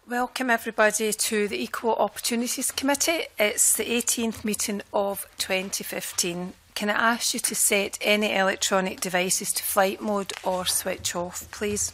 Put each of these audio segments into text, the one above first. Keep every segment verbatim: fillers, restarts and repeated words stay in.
Welcome everybody to the Equal Opportunities Committee. It's the eighteenth meeting of twenty fifteen. Can I ask you to set any electronic devices to flight mode or switch off, please?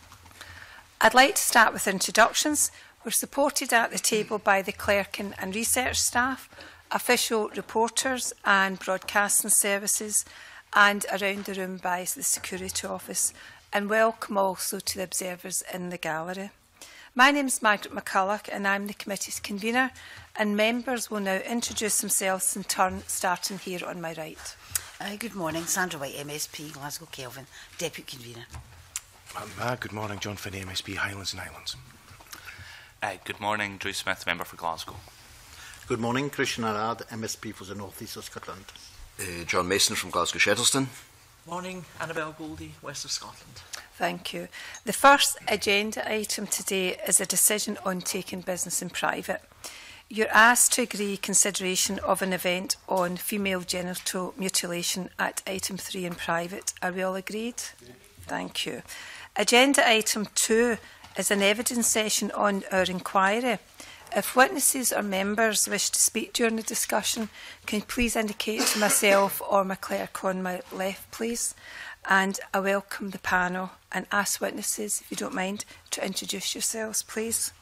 I'd like to start with introductions. We're supported at the table by the clerking and research staff, official reporters and broadcasting services, and around the room by the security office. And welcome also to the observers in the gallery. My name is Margaret McCulloch and I'm the committee's convener, and members will now introduce themselves in turn, starting here on my right. Uh, good morning, Sandra White, M S P, Glasgow Kelvin, Deputy Convener. Um, uh, good morning, John Finney, M S P, Highlands and Islands. Uh, good morning, Drew Smith, Member for Glasgow. Good morning, Christian Arad, M S P for the North East of Scotland. Uh, John Mason from Glasgow Shettleston. Morning, Annabelle Goldie, West of Scotland. Thank you. The first agenda item today is a decision on taking business in private. You're asked to agree consideration of an event on female genital mutilation at item three in private. Are we all agreed? Yeah. Thank you. Agenda item two is an evidence session on our inquiry. If witnesses or members wish to speak during the discussion, can you please indicate to myself or my clerk on my left, please? And I welcome the panel and ask witnesses, if you don't mind, to introduce yourselves, please.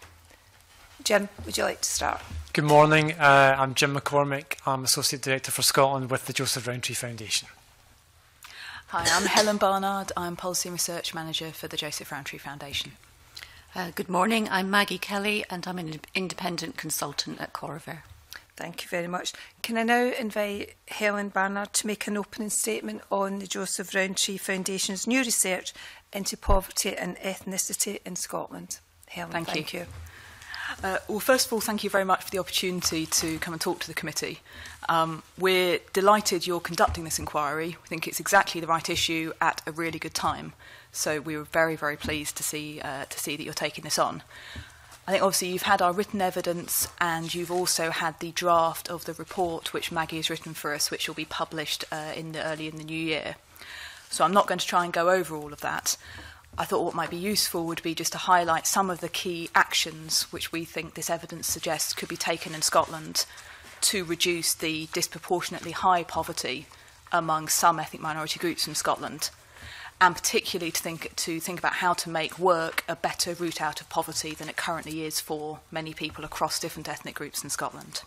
Jim, would you like to start? Good morning. Uh, I'm Jim McCormick. I'm Associate Director for Scotland with the Joseph Rowntree Foundation. Hi, I'm Helen Barnard. I'm Policy and Research Manager for the Joseph Rowntree Foundation. Uh, good morning. I'm Maggie Kelly and I'm an independent consultant at Corvair. Thank you very much. Can I now invite Helen Barnard to make an opening statement on the Joseph Rowntree Foundation's new research into poverty and ethnicity in Scotland? Helen, thank, thank you. you. Uh, well, first of all, thank you very much for the opportunity to come and talk to the committee. Um, we're delighted you're conducting this inquiry. We think it's exactly the right issue at a really good time. So we were very, very pleased to see, uh, to see that you're taking this on. I think obviously you've had our written evidence and you've also had the draft of the report which Maggie has written for us, which will be published uh, in the, early in the new year. So I'm not going to try and go over all of that. I thought what might be useful would be just to highlight some of the key actions which we think this evidence suggests could be taken in Scotland to reduce the disproportionately high poverty among some ethnic minority groups in Scotland, and particularly to think, to think about how to make work a better route out of poverty than it currently is for many people across different ethnic groups in Scotland.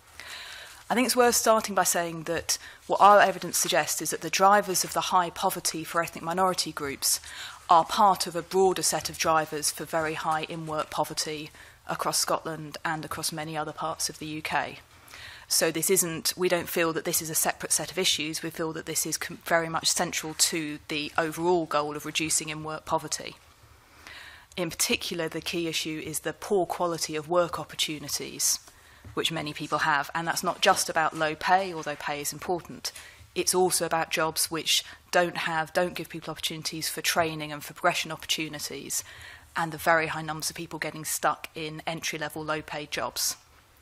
I think it's worth starting by saying that what our evidence suggests is that the drivers of the high poverty for ethnic minority groups are part of a broader set of drivers for very high in-work poverty across Scotland and across many other parts of the U K. So this isn't, we don't feel that this is a separate set of issues. We feel that this is very much central to the overall goal of reducing in-work poverty. In particular, the key issue is the poor quality of work opportunities, which many people have. And that's not just about low pay, although pay is important. It's also about jobs which don't have, don't give people opportunities for training and for progression opportunities, and the very high numbers of people getting stuck in entry-level, low-paid jobs.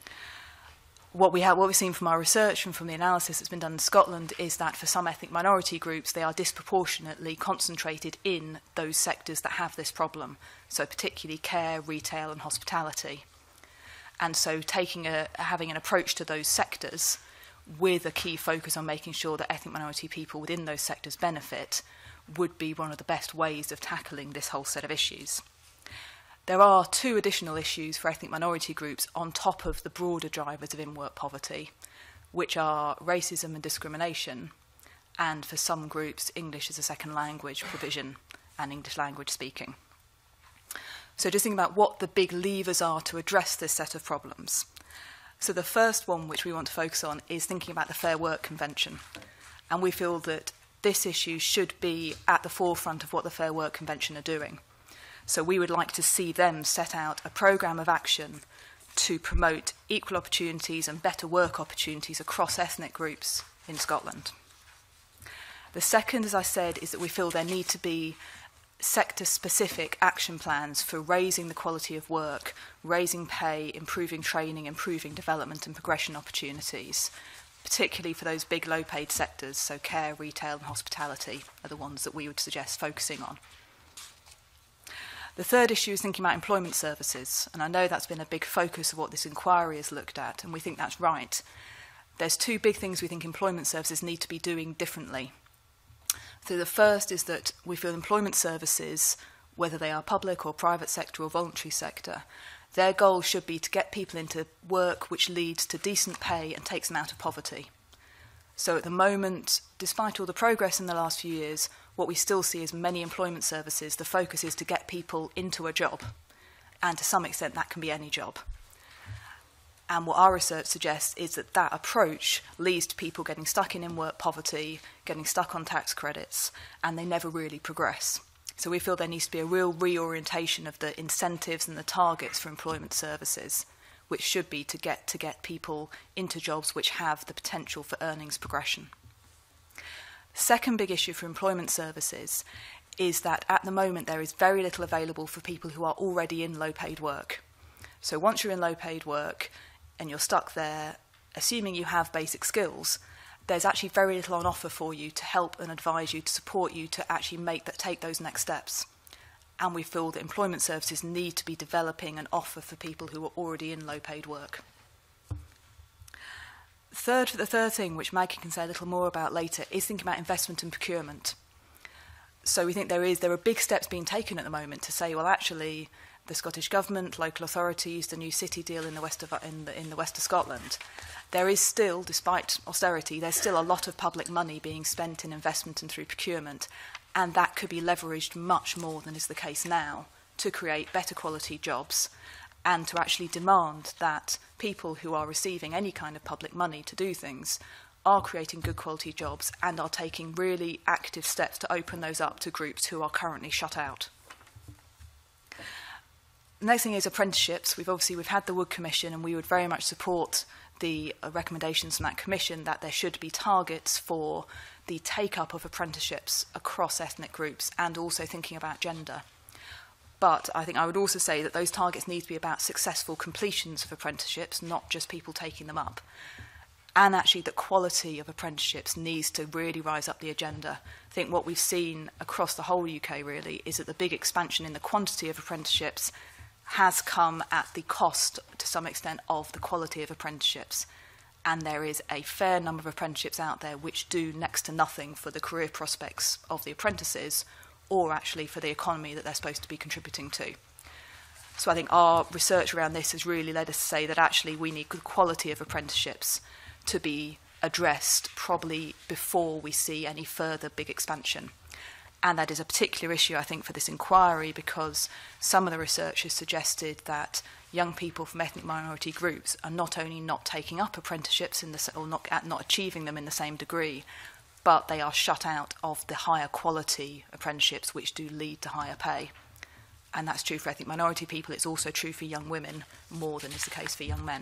What, we have, what we've seen from our research and from the analysis that's been done in Scotland is that for some ethnic minority groups, they are disproportionately concentrated in those sectors that have this problem, so particularly care, retail and hospitality. And so taking a, having an approach to those sectors with a key focus on making sure that ethnic minority people within those sectors benefit would be one of the best ways of tackling this whole set of issues. There are two additional issues for ethnic minority groups on top of the broader drivers of in-work poverty, which are racism and discrimination, and for some groups, English as a second language provision and English language speaking. So just thinking about what the big levers are to address this set of problems. So the first one which we want to focus on is thinking about the Fair Work Convention. And we feel that this issue should be at the forefront of what the Fair Work Convention are doing. So we would like to see them set out a programme of action to promote equal opportunities and better work opportunities across ethnic groups in Scotland. The second, as I said, is that we feel there need to be sector-specific action plans for raising the quality of work, raising pay, improving training, improving development and progression opportunities, particularly for those big low-paid sectors, so care, retail and hospitality are the ones that we would suggest focusing on. The third issue is thinking about employment services, and I know that's been a big focus of what this inquiry has looked at, and we think that's right. There's two big things we think employment services need to be doing differently. So the first is that we feel employment services, whether they are public or private sector or voluntary sector, their goal should be to get people into work which leads to decent pay and takes them out of poverty. So at the moment, despite all the progress in the last few years, what we still see is many employment services, the focus is to get people into a job. And to some extent, that can be any job. And what our research suggests is that that approach leads to people getting stuck in in-work poverty, getting stuck on tax credits, and they never really progress. So we feel there needs to be a real reorientation of the incentives and the targets for employment services, which should be to get to get people into jobs which have the potential for earnings progression. Second big issue for employment services is that at the moment there is very little available for people who are already in low-paid work. So once you're in low-paid work and you're stuck there, assuming you have basic skills, there's actually very little on offer for you to help and advise you, to support you to actually make that, take those next steps. And we feel that employment services need to be developing an offer for people who are already in low-paid work. Third, the third thing, which Maggie can say a little more about later, is thinking about investment and procurement. So we think there is there are big steps being taken at the moment to say, well, actually, the Scottish Government, local authorities, the new city deal in the west of in the, in the west of Scotland, there is still, despite austerity, there's still a lot of public money being spent in investment and through procurement, and that could be leveraged much more than is the case now to create better quality jobs and to actually demand that people who are receiving any kind of public money to do things are creating good quality jobs and are taking really active steps to open those up to groups who are currently shut out. The next thing is apprenticeships. We've obviously we've had the Wood Commission, and we would very much support the uh, recommendations from that commission that there should be targets for the take-up of apprenticeships across ethnic groups and also thinking about gender. But I think I would also say that those targets need to be about successful completions of apprenticeships, not just people taking them up. And actually the quality of apprenticeships needs to really rise up the agenda. I think what we've seen across the whole U K really is that the big expansion in the quantity of apprenticeships has come at the cost, to some extent, of the quality of apprenticeships. And there is a fair number of apprenticeships out there which do next to nothing for the career prospects of the apprentices or actually for the economy that they're supposed to be contributing to. So I think our research around this has really led us to say that actually we need good quality of apprenticeships to be addressed probably before we see any further big expansion. And that is a particular issue, I think, for this inquiry, because some of the research has suggested that young people from ethnic minority groups are not only not taking up apprenticeships in the, or not, not achieving them in the same degree, but they are shut out of the higher quality apprenticeships which do lead to higher pay. And that's true for ethnic minority people. It's also true for young women more than is the case for young men.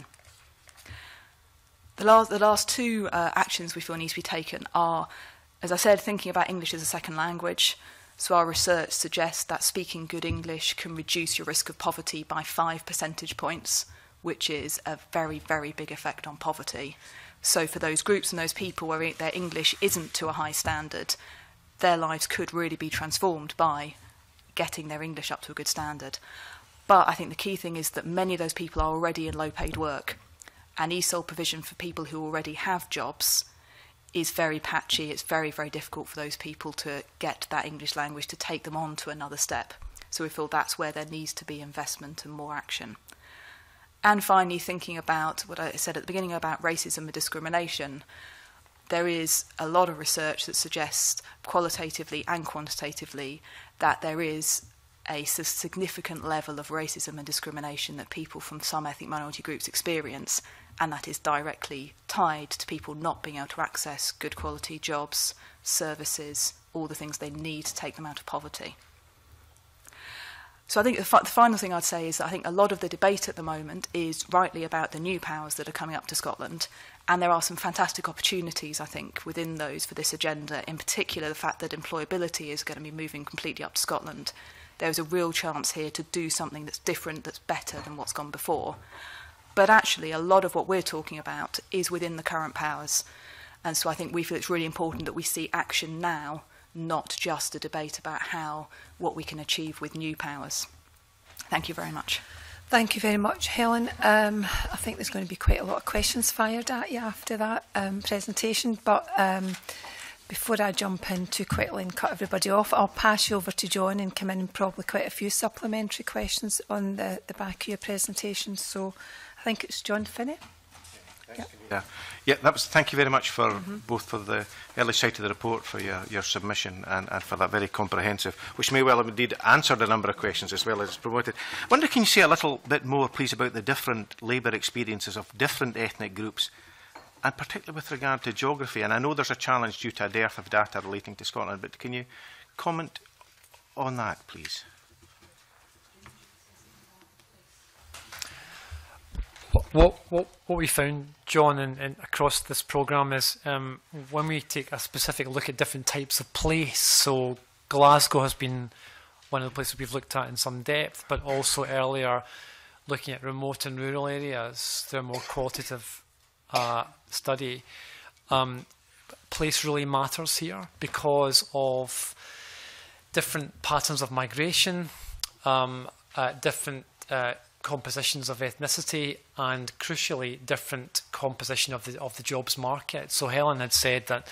The last, the last two uh, actions we feel need to be taken are, as I said, thinking about English as a second language. So our research suggests that speaking good English can reduce your risk of poverty by five percentage points, which is a very, very big effect on poverty. So for those groups and those people where their English isn't to a high standard, their lives could really be transformed by getting their English up to a good standard. But I think the key thing is that many of those people are already in low-paid work, and E S O L provision for people who already have jobs is very patchy. It's very, very difficult for those people to get that English language to take them on to another step. So we feel that's where there needs to be investment and more action. And finally, thinking about what I said at the beginning about racism and discrimination, there is a lot of research that suggests qualitatively and quantitatively that there is a significant level of racism and discrimination that people from some ethnic minority groups experience, and that is directly tied to people not being able to access good quality jobs, services, all the things they need to take them out of poverty. So I think the, fi the final thing I'd say is that I think a lot of the debate at the moment is rightly about the new powers that are coming up to Scotland, and there are some fantastic opportunities, I think, within those for this agenda, in particular the fact that employability is going to be moving completely up to Scotland. There's a real chance here to do something that's different, that's better than what's gone before. But actually, a lot of what we're talking about is within the current powers. And so I think we feel it's really important that we see action now, not just a debate about how, what we can achieve with new powers. Thank you very much. Thank you very much, Helen. Um, I think there's going to be quite a lot of questions fired at you after that um, presentation, but um, before I jump in too quickly and cut everybody off, I'll pass you over to John and come in and probably quite a few supplementary questions on the, the back of your presentation. So I think it's John Finney. Yeah. Yeah, yeah. That was. Thank you very much for mm-hmm. both for the early sight of the report, for your, your submission, and, and for that very comprehensive, which may well have indeed answered a number of questions as well as promoted. I wonder, can you say a little bit more, please, about the different labour experiences of different ethnic groups, and particularly with regard to geography? And I know there's a challenge due to a dearth of data relating to Scotland, but can you comment on that, please? What, what, what we found, John, in, in, across this programme is um, when we take a specific look at different types of place, so Glasgow has been one of the places we've looked at in some depth, but also earlier looking at remote and rural areas through a more qualitative uh, study. Um, place really matters here because of different patterns of migration, um, uh, different uh, compositions of ethnicity, and crucially different composition of the of the jobs market. So Helen had said that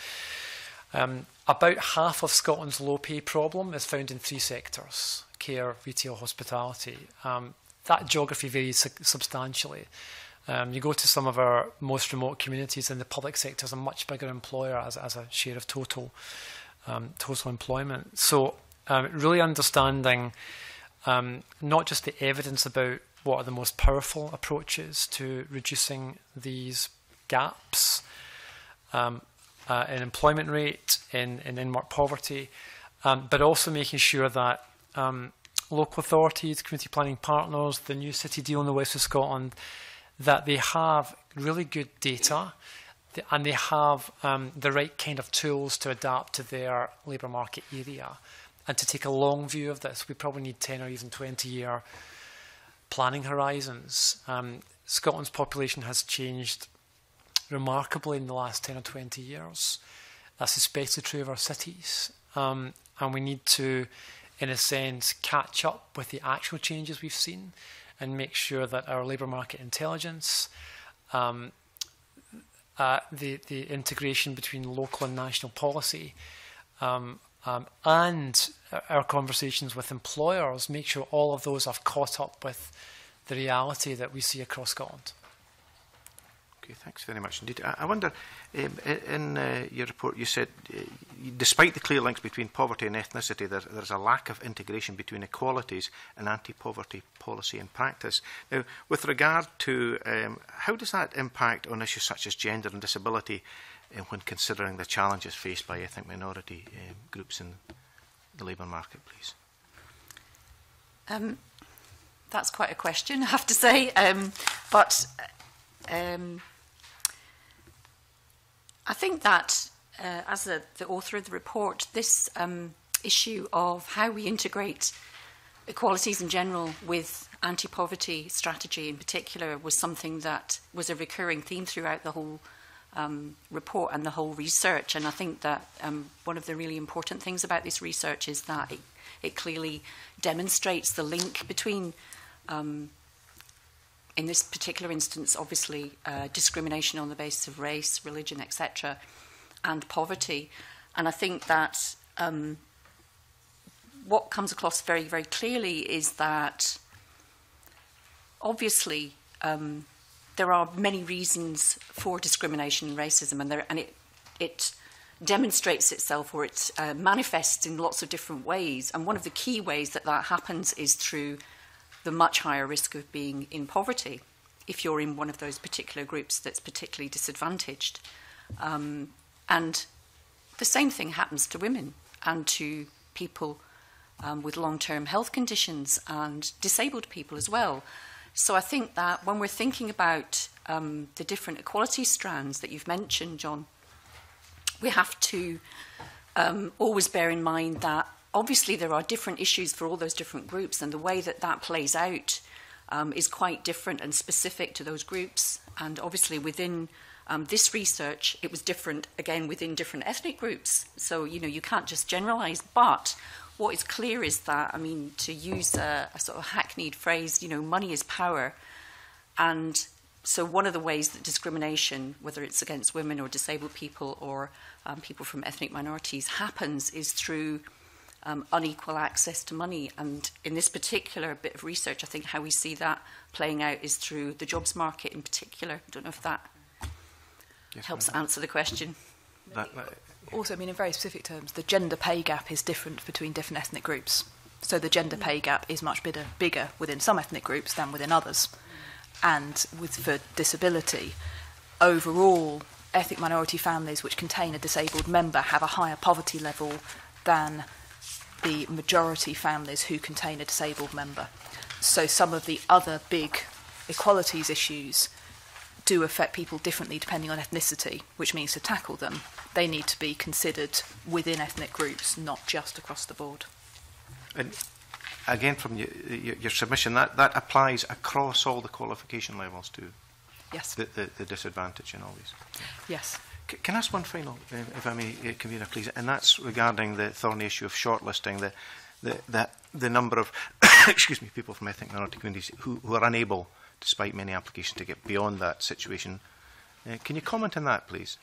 um, about half of Scotland's low pay problem is found in three sectors: care, retail, hospitality. Um, that geography varies su substantially. Um, you go to some of our most remote communities, and the public sector is a much bigger employer as, as a share of total um, total employment. So um, really understanding um, not just the evidence about what are the most powerful approaches to reducing these gaps um, uh, in employment rate, in, in in-work poverty, um, but also making sure that um, local authorities, community planning partners, the new city deal in the west of Scotland, that they have really good data and they have um, the right kind of tools to adapt to their labour market area. And to take a long view of this, we probably need ten or even twenty year planning horizons. Um, Scotland's population has changed remarkably in the last ten or twenty years. That's especially true of our cities. Um, and we need to, in a sense, catch up with the actual changes we've seen and make sure that our labour market intelligence, um, uh, the, the integration between local and national policy, um, um, and our conversations with employers, make sure all of those have caught up with the reality that we see across Scotland. Okay, thanks very much indeed. I, I wonder, um, in uh, your report you said, uh, despite the clear links between poverty and ethnicity, there, there's a lack of integration between equalities and anti-poverty policy and practice. Now, with regard to, um, how does that impact on issues such as gender and disability uh, when considering the challenges faced by ethnic minority uh, groups in the labour market, please? Um, that's quite a question, I have to say, um, but um, I think that, uh, as a, the author of the report, this um, issue of how we integrate equalities in general with anti-poverty strategy in particular was something that was a recurring theme throughout the whole um, report and the whole research. And I think that um, one of the really important things about this research is that it, it clearly demonstrates the link between, um, in this particular instance, obviously, uh, discrimination on the basis of race, religion, et cetera, and poverty. And I think that um, what comes across very, very clearly is that, obviously, um, there are many reasons for discrimination and racism, and, there, and it, it demonstrates itself, or it uh, manifests in lots of different ways. And one of the key ways that that happens is through the much higher risk of being in poverty, if you're in one of those particular groups that's particularly disadvantaged. Um, and the same thing happens to women and to people um, with long-term health conditions and disabled people as well. So I think that when we're thinking about um, the different equality strands that you've mentioned, John, we have to um, always bear in mind that obviously there are different issues for all those different groups, and the way that that plays out um, is quite different and specific to those groups. And obviously within um, this research, it was different, again, within different ethnic groups. So, you know, you can't just generalise. But what is clear is that, I mean, to use a, a sort of hackneyed phrase, you know, money is power. And so one of the ways that discrimination, whether it's against women or disabled people or um, people from ethnic minorities, happens is through um, unequal access to money. And in this particular bit of research, I think how we see that playing out is through the jobs market in particular. I don't know if that yes, helps answer the question. That, that, Also, I mean, in very specific terms, the gender pay gap is different between different ethnic groups. So the gender pay gap is much bigger, bigger within some ethnic groups than within others. And with for disability, overall, ethnic minority families which contain a disabled member have a higher poverty level than the majority families who contain a disabled member. So some of the other big equalities issues do affect people differently depending on ethnicity, which means to tackle them, they need to be considered within ethnic groups, not just across the board. And again, from your, your, your submission, that, that applies across all the qualification levels too? Yes. The, the, the disadvantage in all these? Yes. C can I ask one final, uh, if I may, uh, Convener, please? And that's regarding the thorny issue of shortlisting, the, the, the, the number of excuse me, people from ethnic minority communities who, who are unable, despite many applications, to get beyond that situation. Uh, can you comment on that, please?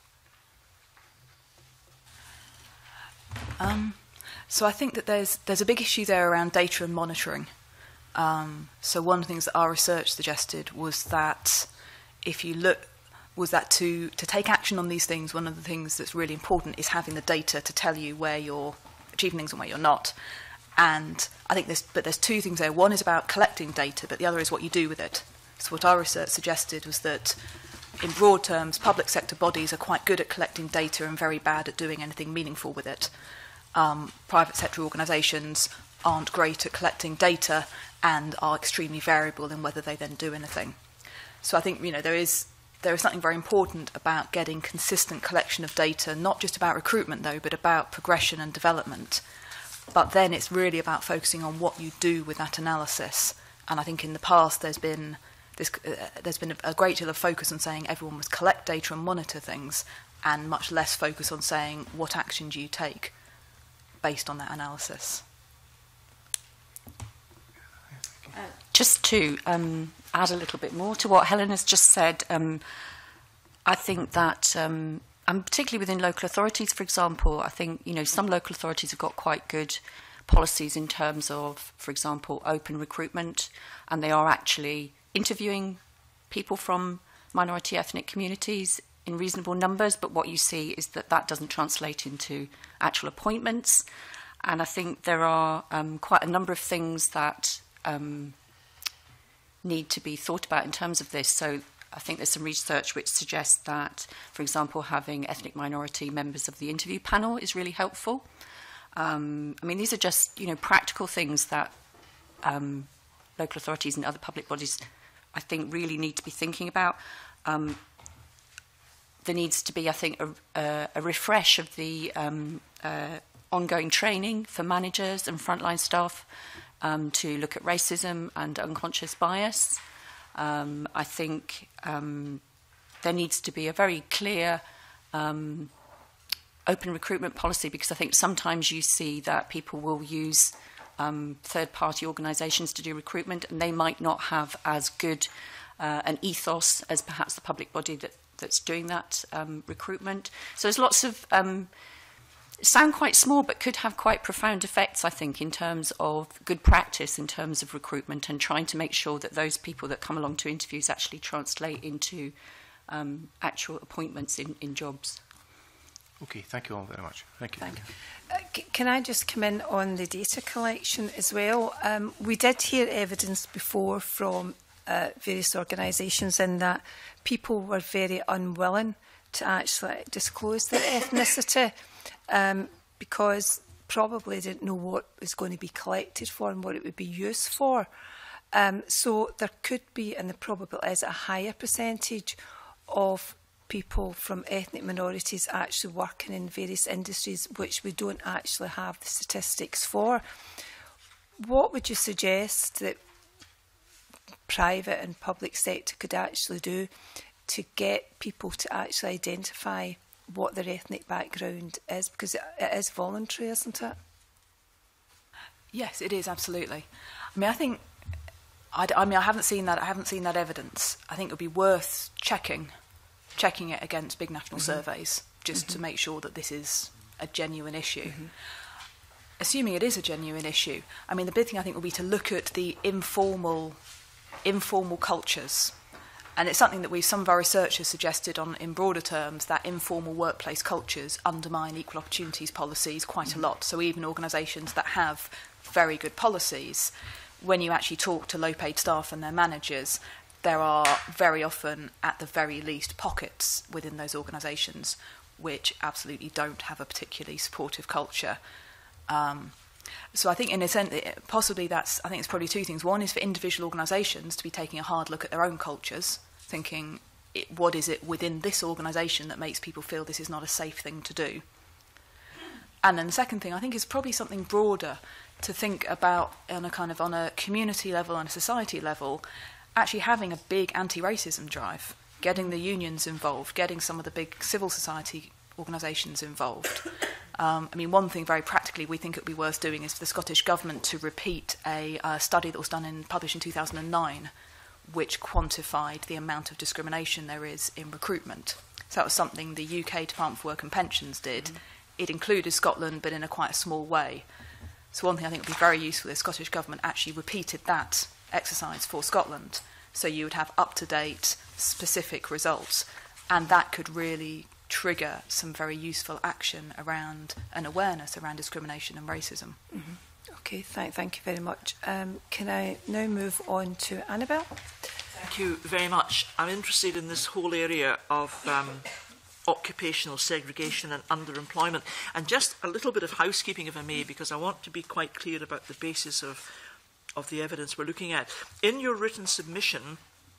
Um, so I think that there's there's a big issue there around data and monitoring. Um, so one of the things that our research suggested was that if you look, was that to to take action on these things, one of the things that's really important is having the data to tell you where you're achieving things and where you're not. And I think there's but there's two things there. One is about collecting data, but the other is what you do with it. So what our research suggested was that, in broad terms, public sector bodies are quite good at collecting data and very bad at doing anything meaningful with it. Um, private sector organisations aren't great at collecting data and are extremely variable in whether they then do anything. So I think, you know, there is there is something very important about getting consistent collection of data, not just about recruitment though, but about progression and development. But then it's really about focusing on what you do with that analysis. And I think in the past there's been This, uh, there's been a, a great deal of focus on saying everyone must collect data and monitor things, and much less focus on saying what action do you take based on that analysis. Uh, just to um, add a little bit more to what Helen has just said, um, I think that, um, and particularly within local authorities, for example, I think, you know, some local authorities have got quite good policies in terms of, for example, open recruitment, and they are actually interviewing people from minority ethnic communities in reasonable numbers, but what you see is that that doesn't translate into actual appointments. And I think there are um, quite a number of things that um, need to be thought about in terms of this. So I think there's some research which suggests that, for example, having ethnic minority members of the interview panel is really helpful. Um, I mean, these are just, you know, practical things that um, local authorities and other public bodies, I think, really need to be thinking about. Um, there needs to be, I think, a, a, a refresh of the um, uh, ongoing training for managers and frontline staff um, to look at racism and unconscious bias. Um, I think um, there needs to be a very clear um, open recruitment policy, because I think sometimes you see that people will use um, third-party organisations to do recruitment, and they might not have as good uh, an ethos as perhaps the public body that, that's doing that um, recruitment. So there's lots of, um, sound quite small, but could have quite profound effects, I think, in terms of good practice, in terms of recruitment, and trying to make sure that those people that come along to interviews actually translate into um, actual appointments in, in jobs. Okay, thank you all very much. Thank you. Thank you. Uh, c can I just come in on the data collection as well? Um, we did hear evidence before from uh, various organisations in that people were very unwilling to actually disclose their ethnicity um, because probably didn't know what was going to be collected for and what it would be used for. Um, so there could be, and there probably is, a higher percentage of people from ethnic minorities actually working in various industries which we don't actually have the statistics for. What would you suggest that private and public sector could actually do to get people to actually identify what their ethnic background is? Because it, it is voluntary, isn't it? Yes, it is, absolutely. I mean, I think, I, I mean, I haven't seen that, I haven't seen that evidence. I think it would be worth checking, checking it against big national mm-hmm. surveys, just mm-hmm. to make sure that this is a genuine issue. Mm-hmm. Assuming it is a genuine issue, I mean, the big thing I think will be to look at the informal, informal cultures. And it's something that we, some of our researchers suggested on, in broader terms, that informal workplace cultures undermine equal opportunities policies quite mm-hmm. a lot. So even organisations that have very good policies, when you actually talk to low-paid staff and their managers, there are very often, at the very least, pockets within those organisations which absolutely don't have a particularly supportive culture. Um, so I think, in a sense, possibly that's, I think it's probably two things. One is for individual organisations to be taking a hard look at their own cultures, thinking, it, what is it within this organisation that makes people feel this is not a safe thing to do? And then the second thing, I think, is probably something broader to think about on a kind of on a community level and a society level, actually having a big anti-racism drive, getting the unions involved, getting some of the big civil society organisations involved. Um, I mean, one thing very practically we think it would be worth doing is for the Scottish Government to repeat a uh, study that was done in published in two thousand nine, which quantified the amount of discrimination there is in recruitment. So that was something the U K Department for Work and Pensions did. Mm-hmm. It included Scotland, but in a quite a small way. So one thing I think would be very useful is the Scottish Government actually repeated that exercise for Scotland. So you would have up-to-date, specific results, and that could really trigger some very useful action around an awareness around discrimination and racism. Mm-hmm. Okay, th- thank you very much. Um, can I now move on to Annabelle? Thank you very much. I'm interested in this whole area of um, occupational segregation and underemployment. And just a little bit of housekeeping, if I may, because I want to be quite clear about the basis of, of the evidence we're looking at. In your written submission,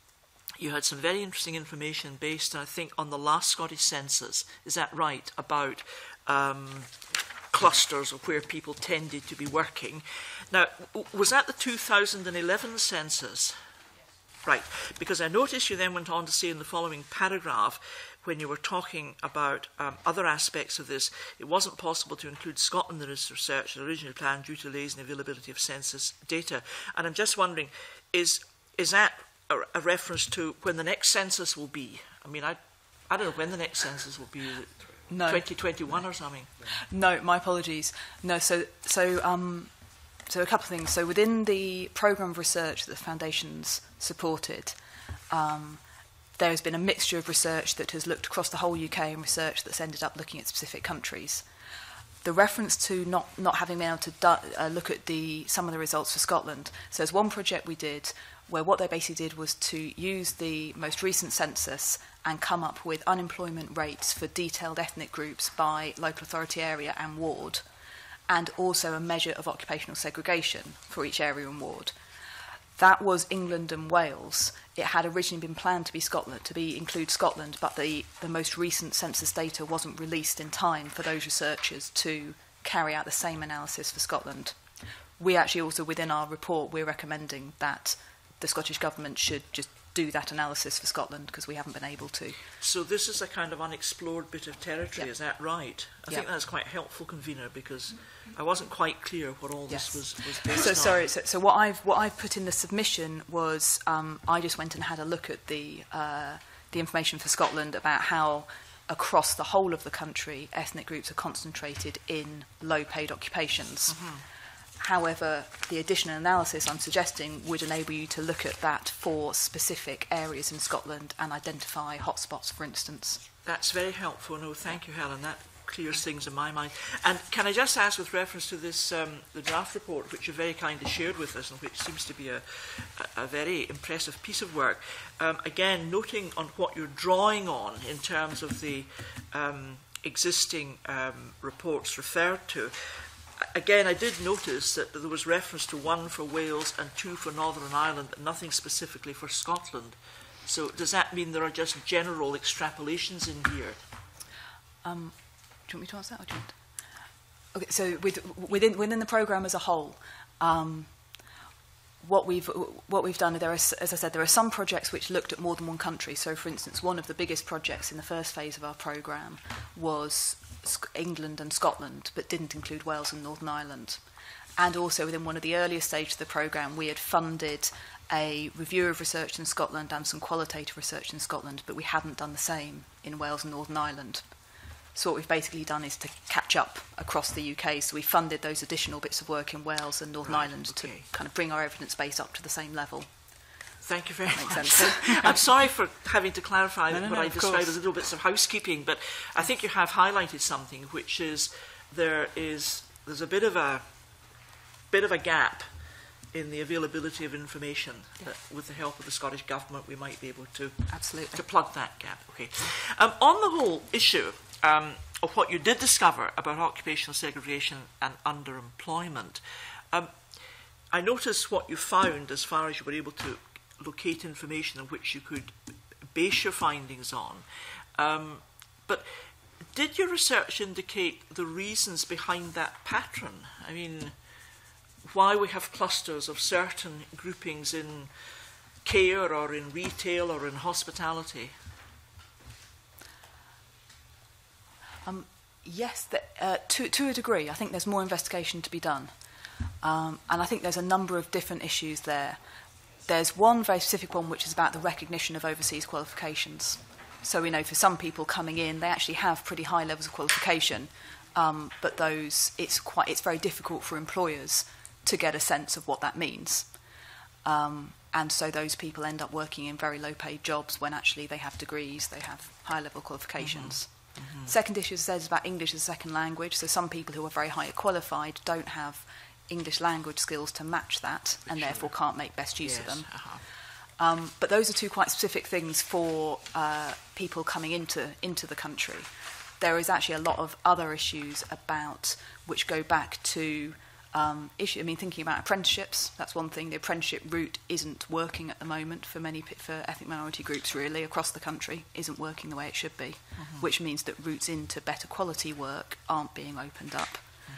you had some very interesting information based, I think, on the last Scottish census. Is that right? About um, clusters of where people tended to be working. Now, was that the two thousand eleven census? Right, because I noticed you then went on to say in the following paragraph, when you were talking about um, other aspects of this, it wasn't possible to include Scotland in this research originally planned due to delays in the availability of census data. And I'm just wondering, is is that a, a reference to when the next census will be? I mean, I I don't know when the next census will be. Is it no. twenty twenty-one or something? No, my apologies. No, so so um, so a couple of things. So within the programme of research that the foundations supported, um, there has been a mixture of research that has looked across the whole U K and research that's ended up looking at specific countries. The reference to not, not having been able to do, uh, look at the, some of the results for Scotland. So there's one project we did where what they basically did was to use the most recent census and come up with unemployment rates for detailed ethnic groups by local authority area and ward, and also a measure of occupational segregation for each area and ward. That was England and Wales. It had originally been planned to be Scotland, to be include Scotland, but the, the most recent census data wasn't released in time for those researchers to carry out the same analysis for Scotland. We actually also, within our report, we're recommending that the Scottish Government should just do that analysis for Scotland because we haven't been able to. So this is a kind of unexplored bit of territory, yep. Is that right? I yep. think that's quite helpful, convener, because I wasn't quite clear what all yes. this was, was based so, on. Sorry, so, so what I've what I've put in the submission was um, I just went and had a look at the uh, the information for Scotland about how across the whole of the country ethnic groups are concentrated in low-paid occupations. Mm-hmm. However, the additional analysis I'm suggesting would enable you to look at that for specific areas in Scotland and identify hotspots, for instance. That's very helpful. No, thank you, Helen. That clears things in my mind. And can I just ask, with reference to this, um, the draft report, which you very kindly shared with us, and which seems to be a, a, a very impressive piece of work, um, again, noting on what you're drawing on in terms of the um, existing um, reports referred to, again, I did notice that there was reference to one for Wales and two for Northern Ireland, but nothing specifically for Scotland. So does that mean there are just general extrapolations in here? Um, do you want me to answer that? Or do you want to? Okay, so with, within within the programme as a whole, um, what we've what we've done, there are, as I said, there are some projects which looked at more than one country. So, for instance, one of the biggest projects in the first phase of our programme was England and Scotland, but didn't include Wales and Northern Ireland. And also within one of the earlier stages of the programme, we had funded a review of research in Scotland and some qualitative research in Scotland, but we hadn't done the same in Wales and Northern Ireland. So what we've basically done is to catch up across the U K. So we funded those additional bits of work in Wales and Northern Right, Ireland okay. to kind of bring our evidence base up to the same level. Thank you very Makes much. sense. I'm sorry for having to clarify No, no, what no, I of described course. as little bits of housekeeping, but I think you have highlighted something, which is there is there's a bit of a bit of a gap in the availability of information that, with the help of the Scottish Government, we might be able to Absolutely. to plug that gap. Okay. Um, on the whole issue um, of what you did discover about occupational segregation and underemployment, um, I noticed what you found as far as you were able to locate information on which you could base your findings on. Um, but did your research indicate the reasons behind that pattern? I mean, why we have clusters of certain groupings in care or in retail or in hospitality? Um, yes, the, uh, to, to a degree. I think there's more investigation to be done. Um, and I think there's a number of different issues there. There's one very specific one which is about the recognition of overseas qualifications. So we know for some people coming in, they actually have pretty high levels of qualification, um, but those it's quite it's very difficult for employers to get a sense of what that means. Um, and so those people end up working in very low-paid jobs when actually they have degrees, they have high-level qualifications. Mm-hmm. Second issue says about English as a second language. So some people who are very highly qualified don't have English language skills to match that, and sure. therefore can't make best use Yes, of them. uh-huh. Um, but those are two quite specific things for uh, people coming into into the country. There is actually a lot of other issues about which go back to um, issue. I mean, thinking about apprenticeships, that's one thing. The apprenticeship route isn't working at the moment for many for ethnic minority groups really across the country. Isn't working the way it should be, mm-hmm. which means that routes into better quality work aren't being opened up.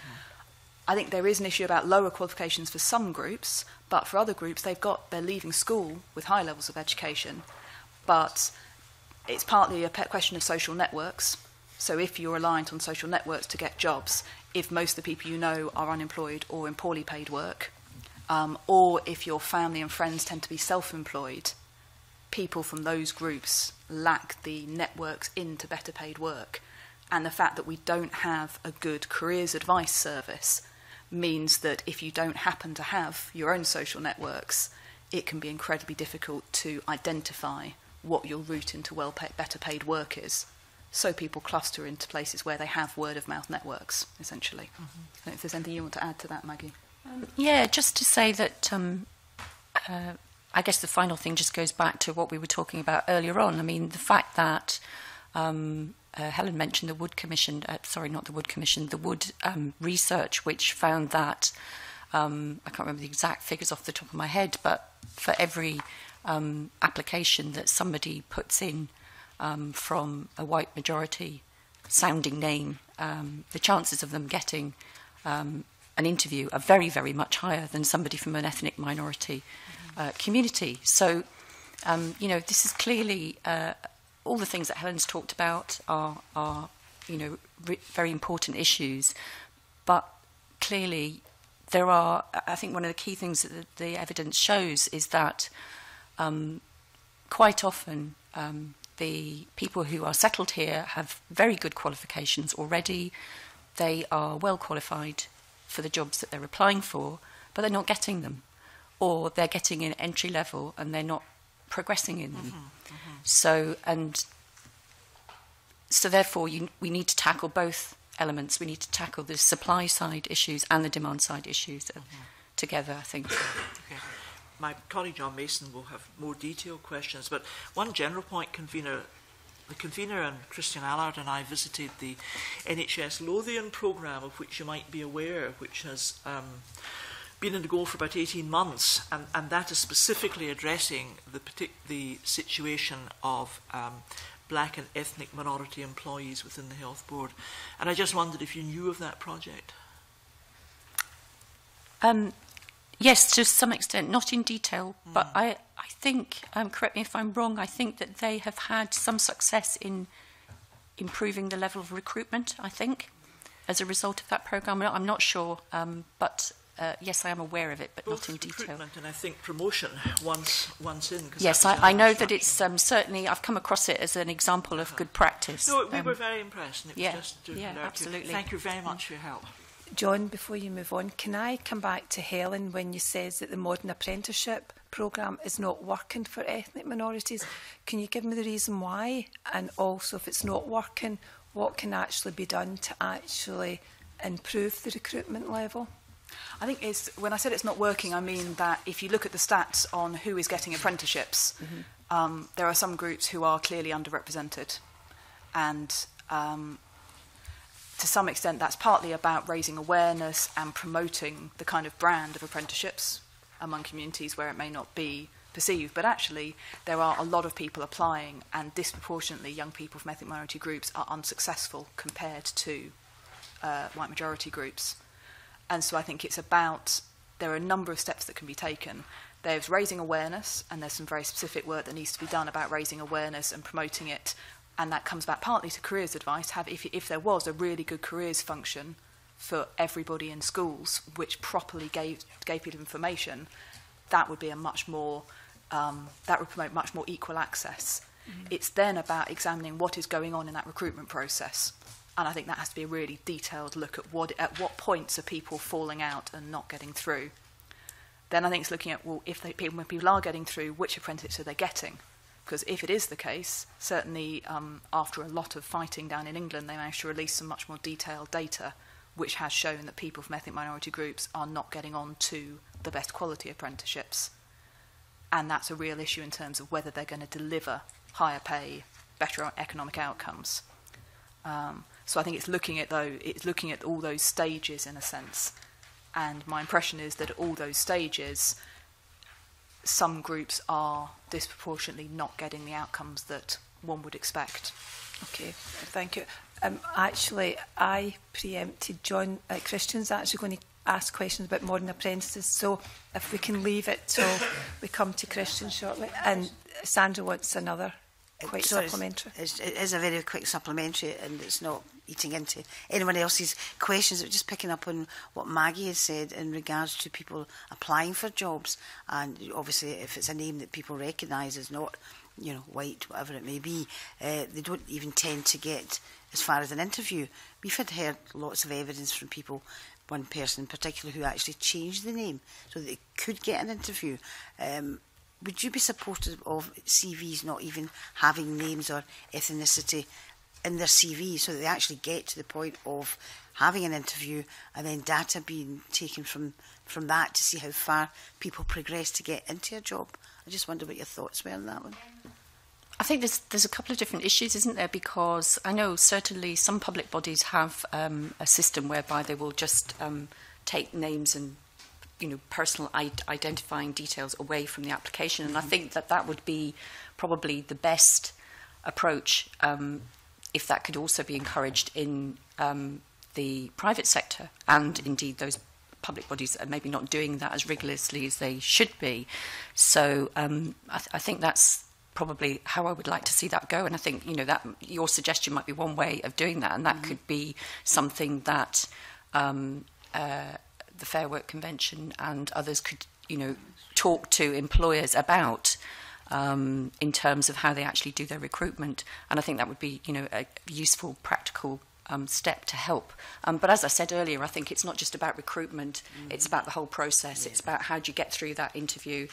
I think there is an issue about lower qualifications for some groups, but for other groups, they've got they're leaving school with high levels of education, but it's partly a question of social networks. So if you're reliant on social networks to get jobs, if most of the people you know are unemployed or in poorly paid work, um, or if your family and friends tend to be self-employed, people from those groups lack the networks into better paid work. And the fact that we don't have a good careers advice service means that if you don't happen to have your own social networks, it can be incredibly difficult to identify what your route into well paid, better paid work is. So people cluster into places where they have word-of-mouth networks, essentially. Mm-hmm. I don't know if there's anything you want to add to that, Maggie. Um, yeah, just to say that um, uh, I guess the final thing just goes back to what we were talking about earlier on. I mean, the fact that um, Uh, Helen mentioned the Wood Commission, uh, sorry, not the Wood Commission, the Wood um, research, which found that, um, I can't remember the exact figures off the top of my head, but for every um, application that somebody puts in um, from a white majority sounding name, um, the chances of them getting um, an interview are very, very much higher than somebody from an ethnic minority uh, community. So, um, you know, this is clearly... Uh, all the things that Helen's talked about are, are you know, re- very important issues, but clearly there are, I think one of the key things that the, the evidence shows is that um, quite often um, the people who are settled here have very good qualifications already. They are well qualified for the jobs that they're applying for, but they're not getting them, or they're getting in entry level and they're not progressing in them. Mm-hmm, mm-hmm. So, and so therefore you, we need to tackle both elements. We need to tackle the supply side issues and the demand side issues mm-hmm. together, I think. Okay. My colleague John Mason will have more detailed questions, but one general point, convener, the convener and Christian Allard and I visited the N H S Lothian programme, of which you might be aware, which has um, been in the go for about eighteen months, and, and that is specifically addressing the, partic- the situation of um, black and ethnic minority employees within the Health Board. And I just wondered if you knew of that project. Um, yes, to some extent, not in detail, mm. but I, I think, um, correct me if I'm wrong, I think that they have had some success in improving the level of recruitment, I think, as a result of that programme. I'm not sure, um, but uh, yes, I am aware of it, but Both not in detail. recruitment and I think promotion once once in. Yes, I, I know that it's um, certainly, I've come across it as an example of good practice. No, we um, were very impressed, and it yeah, was just to yeah, alert you. absolutely. Thank you very much for your help. John, before you move on, can I come back to Helen when you says that the modern apprenticeship programme is not working for ethnic minorities? Can you give me the reason why? And also, if it's not working, what can actually be done to actually improve the recruitment level? I think it's, when I said it's not working, I mean that if you look at the stats on who is getting apprenticeships, mm-hmm. um, there are some groups who are clearly underrepresented. And um, to some extent, that's partly about raising awareness and promoting the kind of brand of apprenticeships among communities where it may not be perceived. But actually, there are a lot of people applying, and disproportionately young people from ethnic minority groups are unsuccessful compared to uh, white majority groups. And so I think it's about, there are a number of steps that can be taken. There's raising awareness, and there's some very specific work that needs to be done about raising awareness and promoting it. And that comes back partly to careers advice. Have, if, if there was a really good careers function for everybody in schools, which properly gave, gave people information, that would be a much more, um, that would promote much more equal access. Mm-hmm. It's then about examining what is going on in that recruitment process. And I think that has to be a really detailed look at what, at what points are people falling out and not getting through. Then I think it's looking at, well, if they, when people are getting through, which apprenticeships are they getting? Because if it is the case, certainly um, after a lot of fighting down in England, they managed to release some much more detailed data, which has shown that people from ethnic minority groups are not getting on to the best quality apprenticeships. And that's a real issue in terms of whether they're going to deliver higher pay, better economic outcomes. Um, so I think it's looking at though it's looking at all those stages in a sense. And my impression is that at all those stages, some groups are disproportionately not getting the outcomes that one would expect. Okay, thank you. Um, actually, I preempted John. Uh, Christian's actually going to ask questions about modern apprentices, so if we can leave it till we come to Christian shortly. And Sandra wants another quick so supplementary. It's, it's, it is a very quick supplementary, and it's not eating into anyone else's questions. It was just picking up on what Maggie has said in regards to people applying for jobs, and obviously if it's a name that people recognise as not, you know, white, whatever it may be, uh, they don't even tend to get as far as an interview. We've had heard lots of evidence from people, one person in particular who actually changed the name so that they could get an interview. Um, would you be supportive of C Vs not even having names or ethnicity in their C V so that they actually get to the point of having an interview and then data being taken from, from that to see how far people progress to get into a job? I just wonder what your thoughts were on that one. I think there's there's a couple of different issues, isn't there? Because I know certainly some public bodies have um, a system whereby they will just um, take names and, you know, personal I- identifying details away from the application, and I think that that would be probably the best approach um, if that could also be encouraged in um, the private sector, and indeed those public bodies are maybe not doing that as rigorously as they should be. So um, I, th- I think that's probably how I would like to see that go, and I think, you know, that your suggestion might be one way of doing that, and that mm-hmm. could be something that um, uh, the Fair Work Convention and others could, you know, talk to employers about um, in terms of how they actually do their recruitment, and I think that would be, you know, a useful, practical um, step to help. Um, but as I said earlier, I think it's not just about recruitment; mm-hmm. it's about the whole process. Yeah. It's about how do you get through that interview.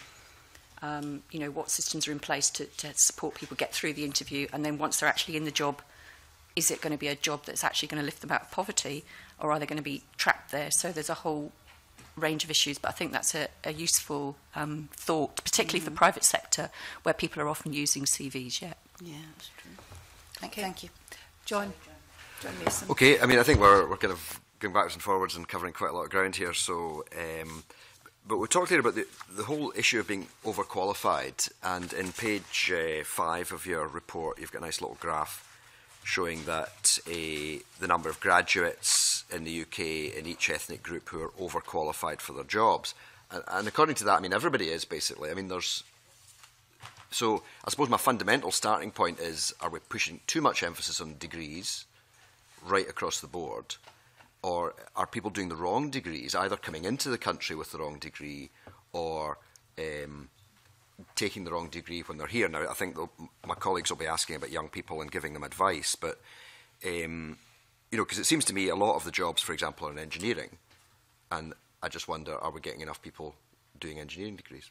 Um, you know, what systems are in place to, to support people get through the interview, and then once they're actually in the job, is it going to be a job that's actually going to lift them out of poverty, or are they going to be trapped there? So there's a whole range of issues, but I think that's a, a useful um, thought, particularly mm-hmm. for private sector, where people are often using C Vs yet. Yeah, that's true. Thank, okay. thank you. John, John Mason. Okay, I mean, I think we're, we're kind of going backwards and forwards and covering quite a lot of ground here, so... Um, But we talked here about the, the whole issue of being overqualified, and in page uh, five of your report, you've got a nice little graph showing that uh, the number of graduates in the U K in each ethnic group who are overqualified for their jobs. And, and according to that, I mean, everybody is basically. I mean, there's... So I suppose my fundamental starting point is, are we pushing too much emphasis on degrees right across the board? or are people doing the wrong degrees, either coming into the country with the wrong degree or um, taking the wrong degree when they're here? Now, I think my colleagues will be asking about young people and giving them advice, but, um, you know, because it seems to me a lot of the jobs, for example, are in engineering, and I just wonder, are we getting enough people doing engineering degrees?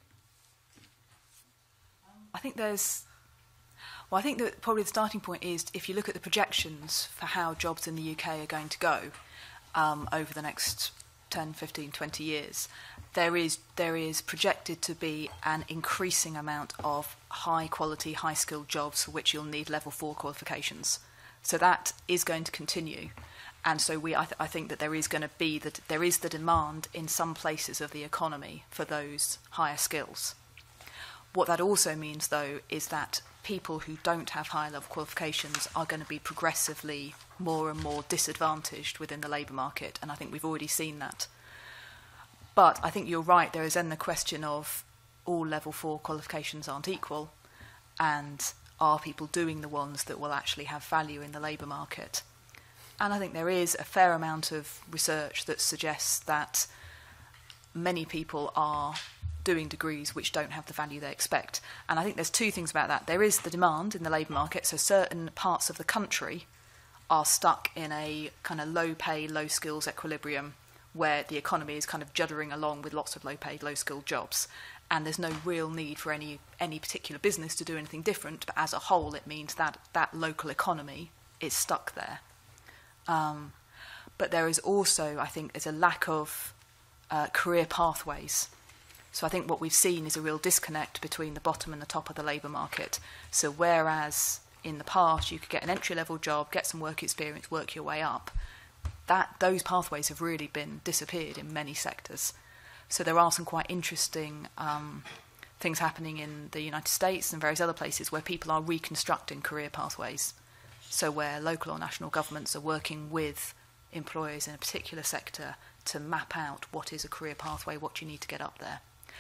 I think there's... Well, I think that probably the starting point is if you look at the projections for how jobs in the U K are going to go um, over the next ten, fifteen, twenty years, there is there is projected to be an increasing amount of high-quality, high-skilled jobs for which you'll need level four qualifications. So that is going to continue, and so we I, th I think that there is going to be that there is the demand in some places of the economy for those higher skills. What that also means, though, is that people who don't have high-level qualifications are going to be progressively more and more disadvantaged within the labour market, and I think we've already seen that. But I think you're right, there is then the question of all level four qualifications aren't equal, and are people doing the ones that will actually have value in the labour market? And I think there is a fair amount of research that suggests that many people are doing degrees which don't have the value they expect. And I think there's two things about that. There is the demand in the labour market, so certain parts of the country are stuck in a kind of low-pay, low-skills equilibrium where the economy is kind of juddering along with lots of low-paid, low-skilled jobs. And there's no real need for any, any particular business to do anything different, but as a whole it means that that local economy is stuck there. Um, but there is also, I think, there's a lack of uh, career pathways. So I think what we've seen is a real disconnect between the bottom and the top of the labour market. So whereas in the past you could get an entry-level job, get some work experience, work your way up, that those pathways have really been disappeared in many sectors. So there are some quite interesting um, things happening in the United States and various other places where people are reconstructing career pathways. So where local or national governments are working with employers in a particular sector to map out what is a career pathway, what you need to get up there.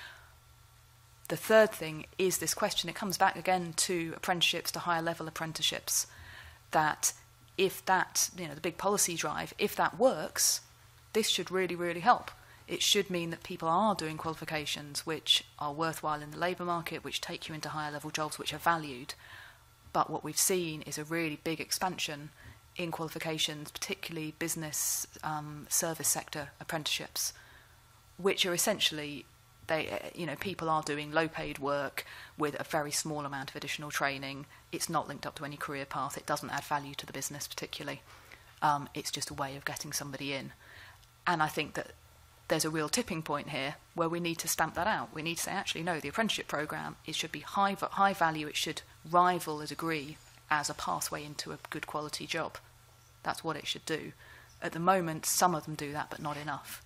The third thing is this question, it comes back again to apprenticeships, to higher level apprenticeships, that if that, you know, the big policy drive, if that works, this should really, really help. It should mean that people are doing qualifications which are worthwhile in the labour market, which take you into higher level jobs which are valued. But what we've seen is a really big expansion in qualifications, particularly business um, service sector apprenticeships, which are essentially, they, you know, people are doing low-paid work with a very small amount of additional training. It's not linked up to any career path. It doesn't add value to the business particularly. Um, it's just a way of getting somebody in. And I think that there's a real tipping point here where we need to stamp that out. We need to say, actually, no, the apprenticeship programme, it should be high, high value. It should rival a degree as a pathway into a good quality job. That's what it should do. At the moment, some of them do that, but not enough.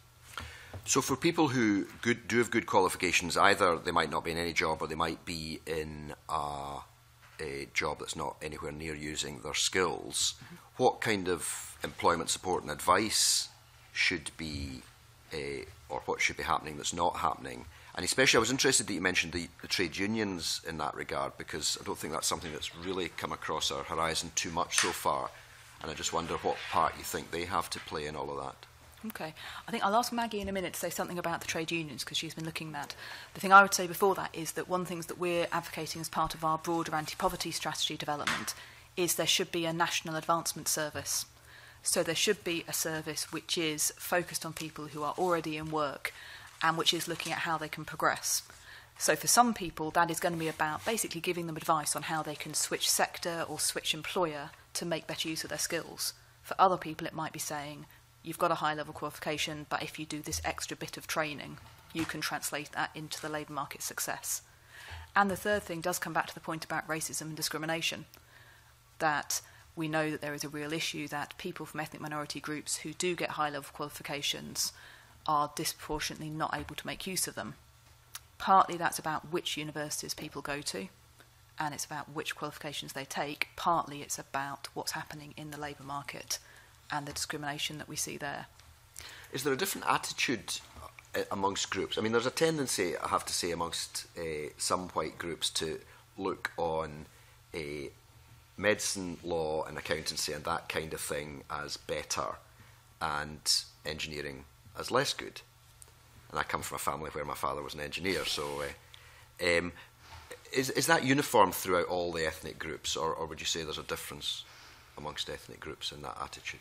So for people who good, do have good qualifications, either they might not be in any job or they might be in a, a job that's not anywhere near using their skills, mm-hmm. what kind of employment support and advice should be, uh, or what should be happening that's not happening? And especially I was interested that you mentioned the, the trade unions in that regard, because I don't think that's something that's really come across our horizon too much so far. And I just wonder what part you think they have to play in all of that. Okay. I think I'll ask Maggie in a minute to say something about the trade unions, because she's been looking at that. The thing I would say before that is that one of the things that we're advocating as part of our broader anti-poverty strategy development is there should be a national advancement service. So there should be a service which is focused on people who are already in work and which is looking at how they can progress. So for some people, that is going to be about basically giving them advice on how they can switch sector or switch employer to make better use of their skills. For other people, it might be saying, you've got a high-level qualification, but if you do this extra bit of training, you can translate that into the labour market success. And the third thing does come back to the point about racism and discrimination, that we know that there is a real issue that people from ethnic minority groups who do get high-level qualifications are disproportionately not able to make use of them. Partly that's about which universities people go to, and it's about which qualifications they take. Partly it's about what's happening in the labour market and the discrimination that we see there. Is there a different attitude amongst groups? I mean, there's a tendency, I have to say, amongst uh, some white groups to look on a medicine, law and accountancy and that kind of thing as better, and engineering as less good. And I come from a family where my father was an engineer, so uh, um, is, is that uniform throughout all the ethnic groups, or, or would you say there's a difference amongst ethnic groups in that attitude?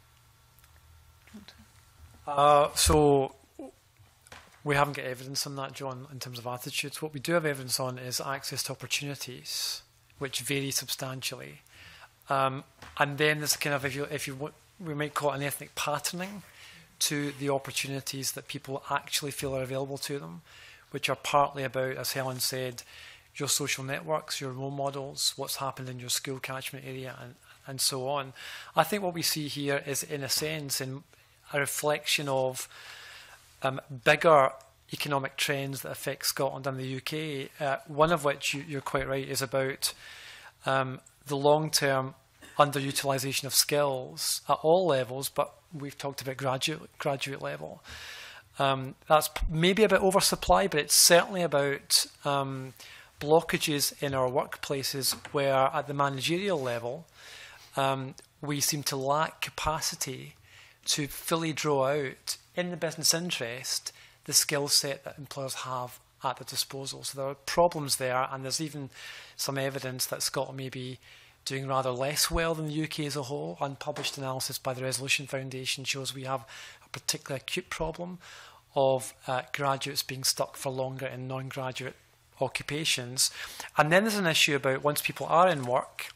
Uh, so we haven't got evidence on that, John, in terms of attitudes. What we do have evidence on is access to opportunities, which vary substantially. Um, and then there's kind of, if you, if you want, we might call it an ethnic patterning to the opportunities that people actually feel are available to them, which are partly about, as Helen said, your social networks, your role models, what's happened in your school catchment area, and, and so on. I think what we see here is, in a sense, in a reflection of um, bigger economic trends that affect Scotland and the U K, uh, one of which, you, you're quite right, is about um, the long-term underutilisation of skills at all levels, but we've talked about graduate graduate level. Um, that's maybe a bit oversupply, but it's certainly about um, blockages in our workplaces where, at the managerial level, um, we seem to lack capacity to fully draw out, in the business interest, the skill set that employers have at their disposal. So there are problems there, and there's even some evidence that Scotland may be doing rather less well than the U K as a whole. Unpublished analysis by the Resolution Foundation shows we have a particularly acute problem of uh, graduates being stuck for longer in non-graduate occupations. And then there's an issue about, once people are in work,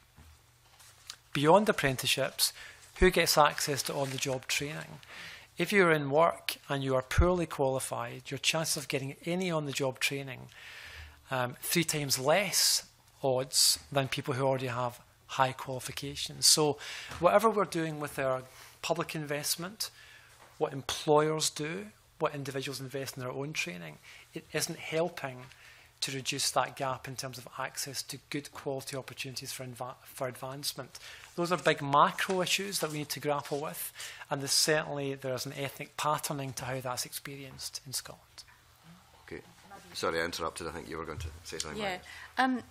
beyond apprenticeships, who gets access to on-the-job training? If you're in work and you are poorly qualified, your chances of getting any on-the-job training um, three times less odds than people who already have high qualifications. So whatever we're doing with our public investment, what employers do, what individuals invest in their own training, it isn't helping to reduce that gap in terms of access to good quality opportunities for, inva for advancement. Those are big macro issues that we need to grapple with, and there's certainly there's an ethnic patterning to how that's experienced in Scotland. Okay. Sorry, I interrupted. I think you were going to say something. Yeah. Um,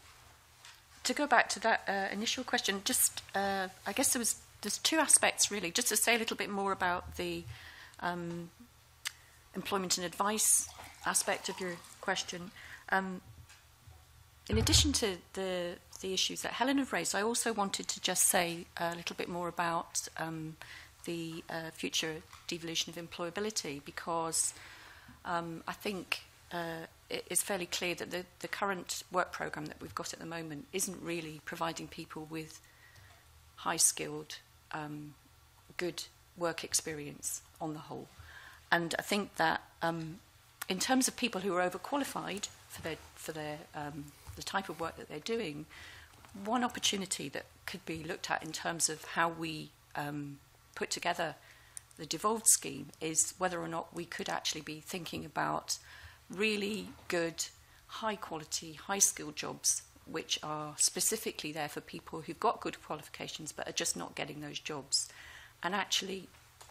to go back to that uh, initial question, just uh, I guess there was there's two aspects really. Just to say a little bit more about the um, employment and advice aspect of your question. Um, in addition to the the issues that Helen have raised, I also wanted to just say a little bit more about um, the uh, future devolution of employability, because um, I think uh, it is fairly clear that the, the current work programme that we've got at the moment isn't really providing people with high-skilled, um, good work experience on the whole. And I think that um, in terms of people who are overqualified for their for their um, the type of work that they're doing, one opportunity that could be looked at in terms of how we um, put together the devolved scheme is whether or not we could actually be thinking about really good, high-quality, high-skilled jobs which are specifically there for people who've got good qualifications but are just not getting those jobs, and actually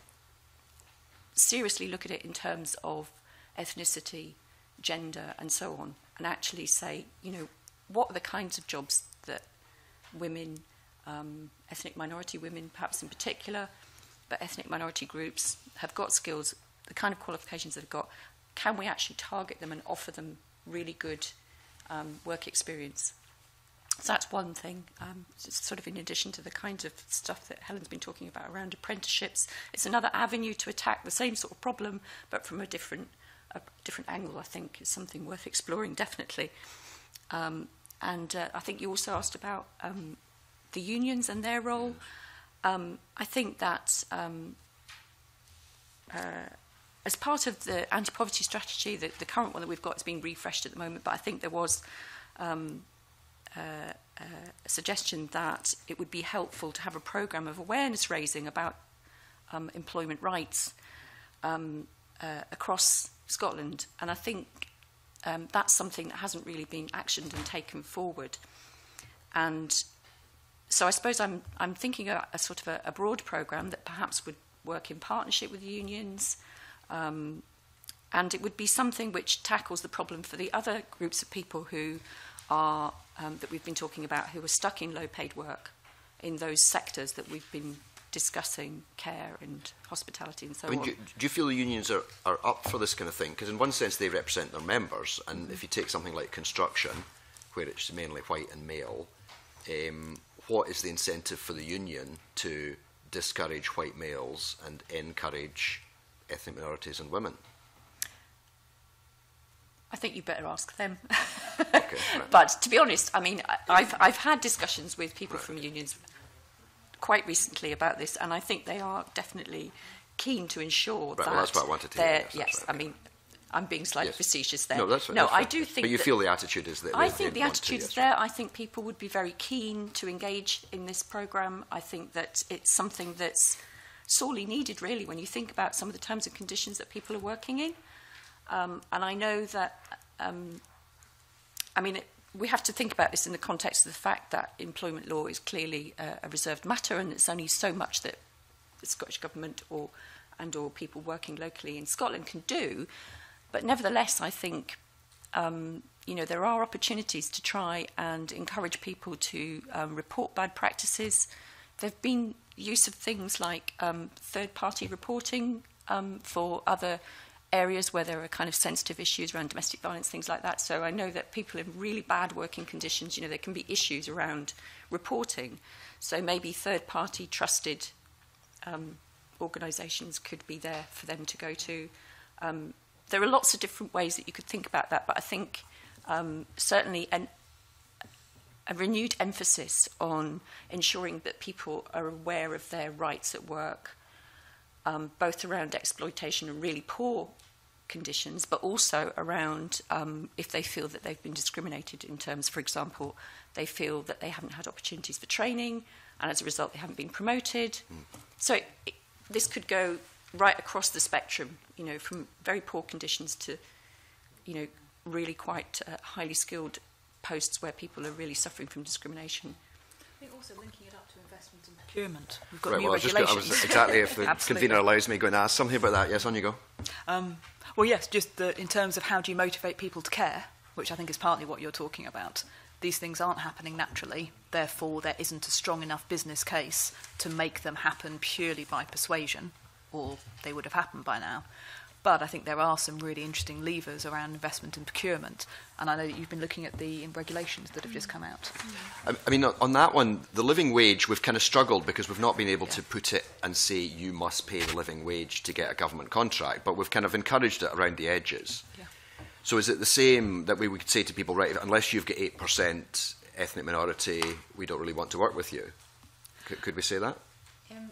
seriously look at it in terms of ethnicity, gender, and so on, and actually say, you know, what are the kinds of jobs that women, um, ethnic minority women perhaps in particular, but ethnic minority groups have got skills, the kind of qualifications they've got, can we actually target them and offer them really good um, work experience? So that's one thing, um, sort of in addition to the kinds of stuff that Helen's been talking about around apprenticeships. It's another avenue to attack the same sort of problem, but from a different, a different angle, I think, is something worth exploring, definitely. Um, and uh, I think you also asked about um, the unions and their role. Um, I think that um, uh, as part of the anti-poverty strategy, the, the current one that we've got is being refreshed at the moment, but I think there was um, uh, uh, a suggestion that it would be helpful to have a programme of awareness raising about um, employment rights um, uh, across Scotland. And I think um, that's something that hasn't really been actioned and taken forward. And so I suppose I'm, I'm thinking a, a sort of a, a broad programme that perhaps would work in partnership with the unions, um, and it would be something which tackles the problem for the other groups of people who are, um, that we've been talking about, who are stuck in low-paid work in those sectors that we've been discussing care and hospitality and so I mean, on. do, do you feel the unions are, are up for this kind of thing? Because in one sense they represent their members, and mm-hmm. if you take something like construction, where it's mainly white and male, um, what is the incentive for the union to discourage white males and encourage ethnic minorities and women? I think you better ask them. Okay, right. But to be honest, I mean, I've, I've had discussions with people right. from unions quite recently about this, and I think they are definitely keen to ensure right, that well, that's what I wanted to hear. Yes, yes right, I mean, I'm being slightly yes. facetious there. No, that's right. No, that's I right. do think. But you that, feel the attitude is that I they, think the attitude is there. I think people would be very keen to engage in this programme. I think that it's something that's sorely needed, really, when you think about some of the terms and conditions that people are working in. Um, and I know that. Um, I mean. It, We have to think about this in the context of the fact that employment law is clearly uh, a reserved matter, and it's only so much that the Scottish Government or and or people working locally in Scotland can do. But nevertheless, I think um, you know there are opportunities to try and encourage people to um, report bad practices. There have been use of things like um, third-party reporting um, for other areas where there are kind of sensitive issues around domestic violence, things like that. So I know that people in really bad working conditions, you know, there can be issues around reporting. So maybe third-party trusted um, organisations could be there for them to go to. Um, there are lots of different ways that you could think about that, but I think um, certainly an, a renewed emphasis on ensuring that people are aware of their rights at work, Um, both around exploitation and really poor conditions, but also around um, if they feel that they've been discriminated in terms, for example, they feel that they haven't had opportunities for training, and as a result they haven't been promoted. Mm. So it, it, this could go right across the spectrum, you know, from very poor conditions to, you know, really quite uh, highly skilled posts where people are really suffering from discrimination. I think also linking it up to investment and procurement. We've got right, new well, regulations. I was just, I was exactly, if the convener allows me, going to ask something about that. Yes, on you go. Um, well, yes, just the, in terms of how do you motivate people to care, which I think is partly what you're talking about. These things aren't happening naturally, therefore there isn't a strong enough business case to make them happen purely by persuasion, or they would have happened by now. But I think there are some really interesting levers around investment and procurement. And I know that you've been looking at the regulations that have just come out. I, I mean, on that one, the living wage, we've kind of struggled because we've not been able yeah. to put it and say you must pay the living wage to get a government contract, but we've kind of encouraged it around the edges. Yeah. So is it the same that we could say to people, right, unless you've got eight percent ethnic minority, we don't really want to work with you? Could, could we say that? Um,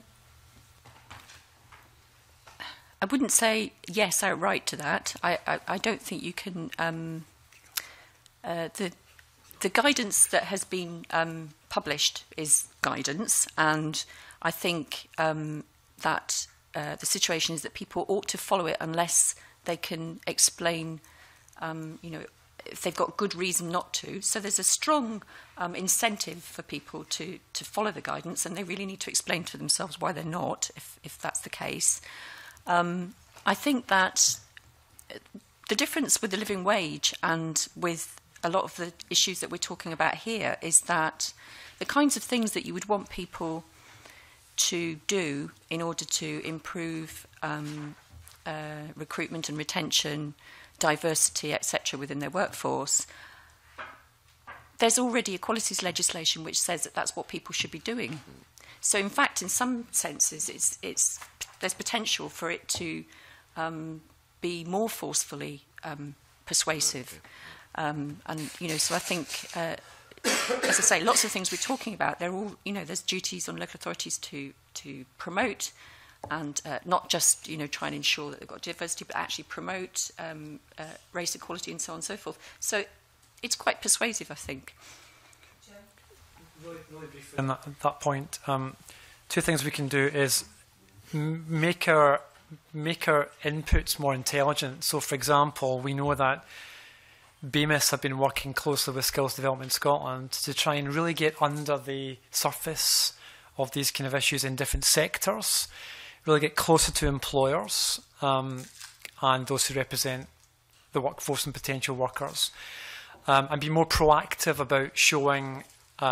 I wouldn't say yes outright to that. I, I, I don't think you can... Um, uh, the, the guidance that has been um, published is guidance, and I think um, that uh, the situation is that people ought to follow it unless they can explain, um, you know, if they've got good reason not to. So there's a strong um, incentive for people to, to follow the guidance, and they really need to explain to themselves why they're not, if, if that's the case. Um, I think that the difference with the living wage and with a lot of the issues that we're talking about here is that the kinds of things that you would want people to do in order to improve um, uh, recruitment and retention, diversity, et cetera within their workforce, there's already equalities legislation which says that that's what people should be doing. So, in fact, in some senses, it's, it's, there's potential for it to um, be more forcefully um, persuasive. Um, and, you know, so I think, uh, as I say, lots of things we're talking about, they're all, you know, there's duties on local authorities to, to promote and uh, not just, you know, try and ensure that they've got diversity, but actually promote um, uh, race equality and so on and so forth. So it's quite persuasive, I think. Really, really briefly on that, that point, um, two things we can do is m make our make our inputs more intelligent. So, for example, we know that B M I S have been working closely with Skills Development Scotland to try and really get under the surface of these kind of issues in different sectors, really get closer to employers um, and those who represent the workforce and potential workers, um, and be more proactive about showing Uh,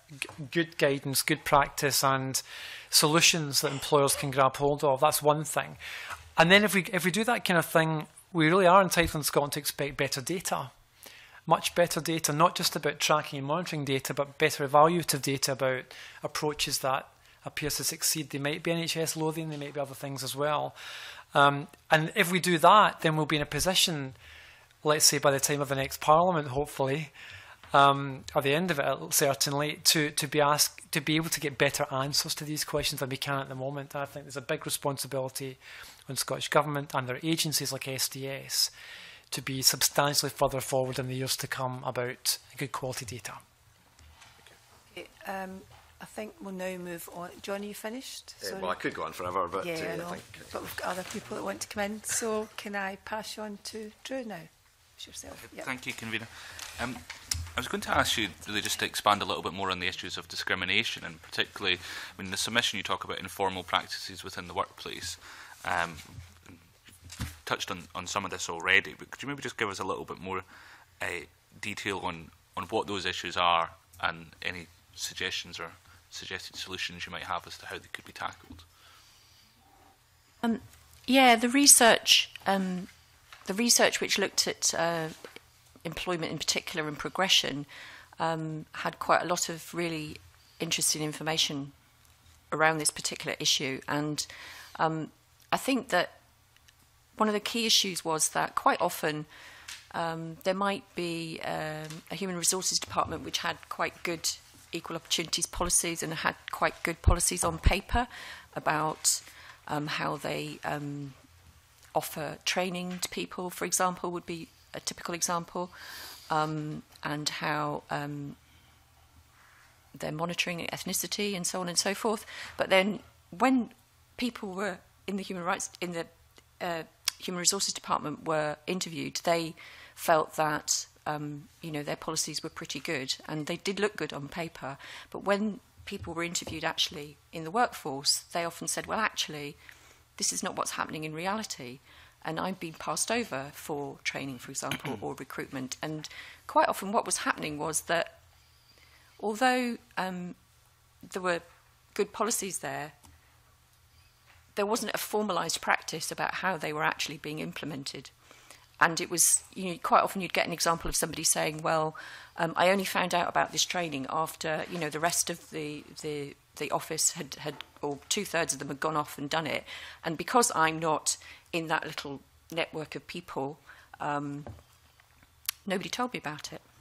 g good guidance, good practice and solutions that employers can grab hold of. That's one thing. And then if we, if we do that kind of thing, we really are entitled in Scotland to expect better data. Much better data, not just about tracking and monitoring data, but better evaluative data about approaches that appears to succeed. They might be N H S loathing, they might be other things as well. Um, and if we do that, then we'll be in a position, let's say by the time of the next Parliament, hopefully, um, at the end of it, certainly, to, to be asked, to be able to get better answers to these questions than we can at the moment. I think there's a big responsibility on Scottish Government and their agencies like S D S to be substantially further forward in the years to come about good quality data. Okay, um, I think we'll now move on. John, are you finished? Uh, well, I could go on forever, but yeah, uh, I know, I think... but we've got other people that want to come in. So can I pass you on to Drew now? It's yourself. Yep. Thank you, Convener. Um, I was going to ask you really just to expand a little bit more on the issues of discrimination, and particularly, I mean, in the submission you talk about informal practices within the workplace. Um, touched on, on some of this already, but could you maybe just give us a little bit more uh, detail on, on what those issues are and any suggestions or suggested solutions you might have as to how they could be tackled? Um, yeah, the research, um, the research which looked at uh, employment in particular and progression um, had quite a lot of really interesting information around this particular issue, and um, I think that one of the key issues was that quite often um, there might be um, a human resources department which had quite good equal opportunities policies and had quite good policies on paper about um, how they um, offer training to people, for example, would be a typical example, um, and how um, they're monitoring ethnicity and so on and so forth. But then when people were in the human rights, in the uh, Human Resources Department were interviewed, they felt that um, you know, their policies were pretty good and they did look good on paper. But when people were interviewed actually in the workforce, they often said, well, actually, this is not what's happening in reality. And I've been passed over for training, for example, or recruitment. And quite often what was happening was that although um, there were good policies there, there wasn't a formalised practice about how they were actually being implemented. And it was, you know, quite often you'd get an example of somebody saying, well, um, I only found out about this training after, you know, the rest of the, the, the office had, had, or two-thirds of them had gone off and done it. And because I'm not in that little network of people, um, nobody told me about it.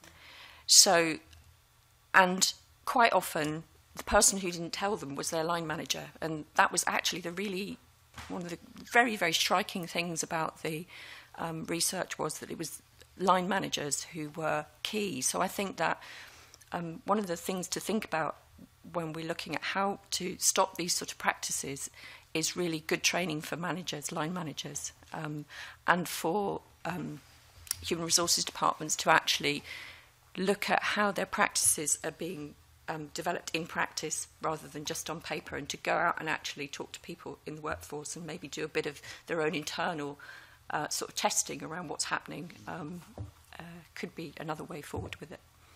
So, and quite often, the person who didn't tell them was their line manager, and that was actually the really one of the very, very striking things about the um, research was that it was line managers who were key. So I think that um, one of the things to think about when we're looking at how to stop these sort of practices is really good training for managers, line managers, um, and for um, human resources departments to actually look at how their practices are being Um, developed in practice rather than just on paper, and to go out and actually talk to people in the workforce and maybe do a bit of their own internal uh, sort of testing around what's happening um, uh, could be another way forward with it.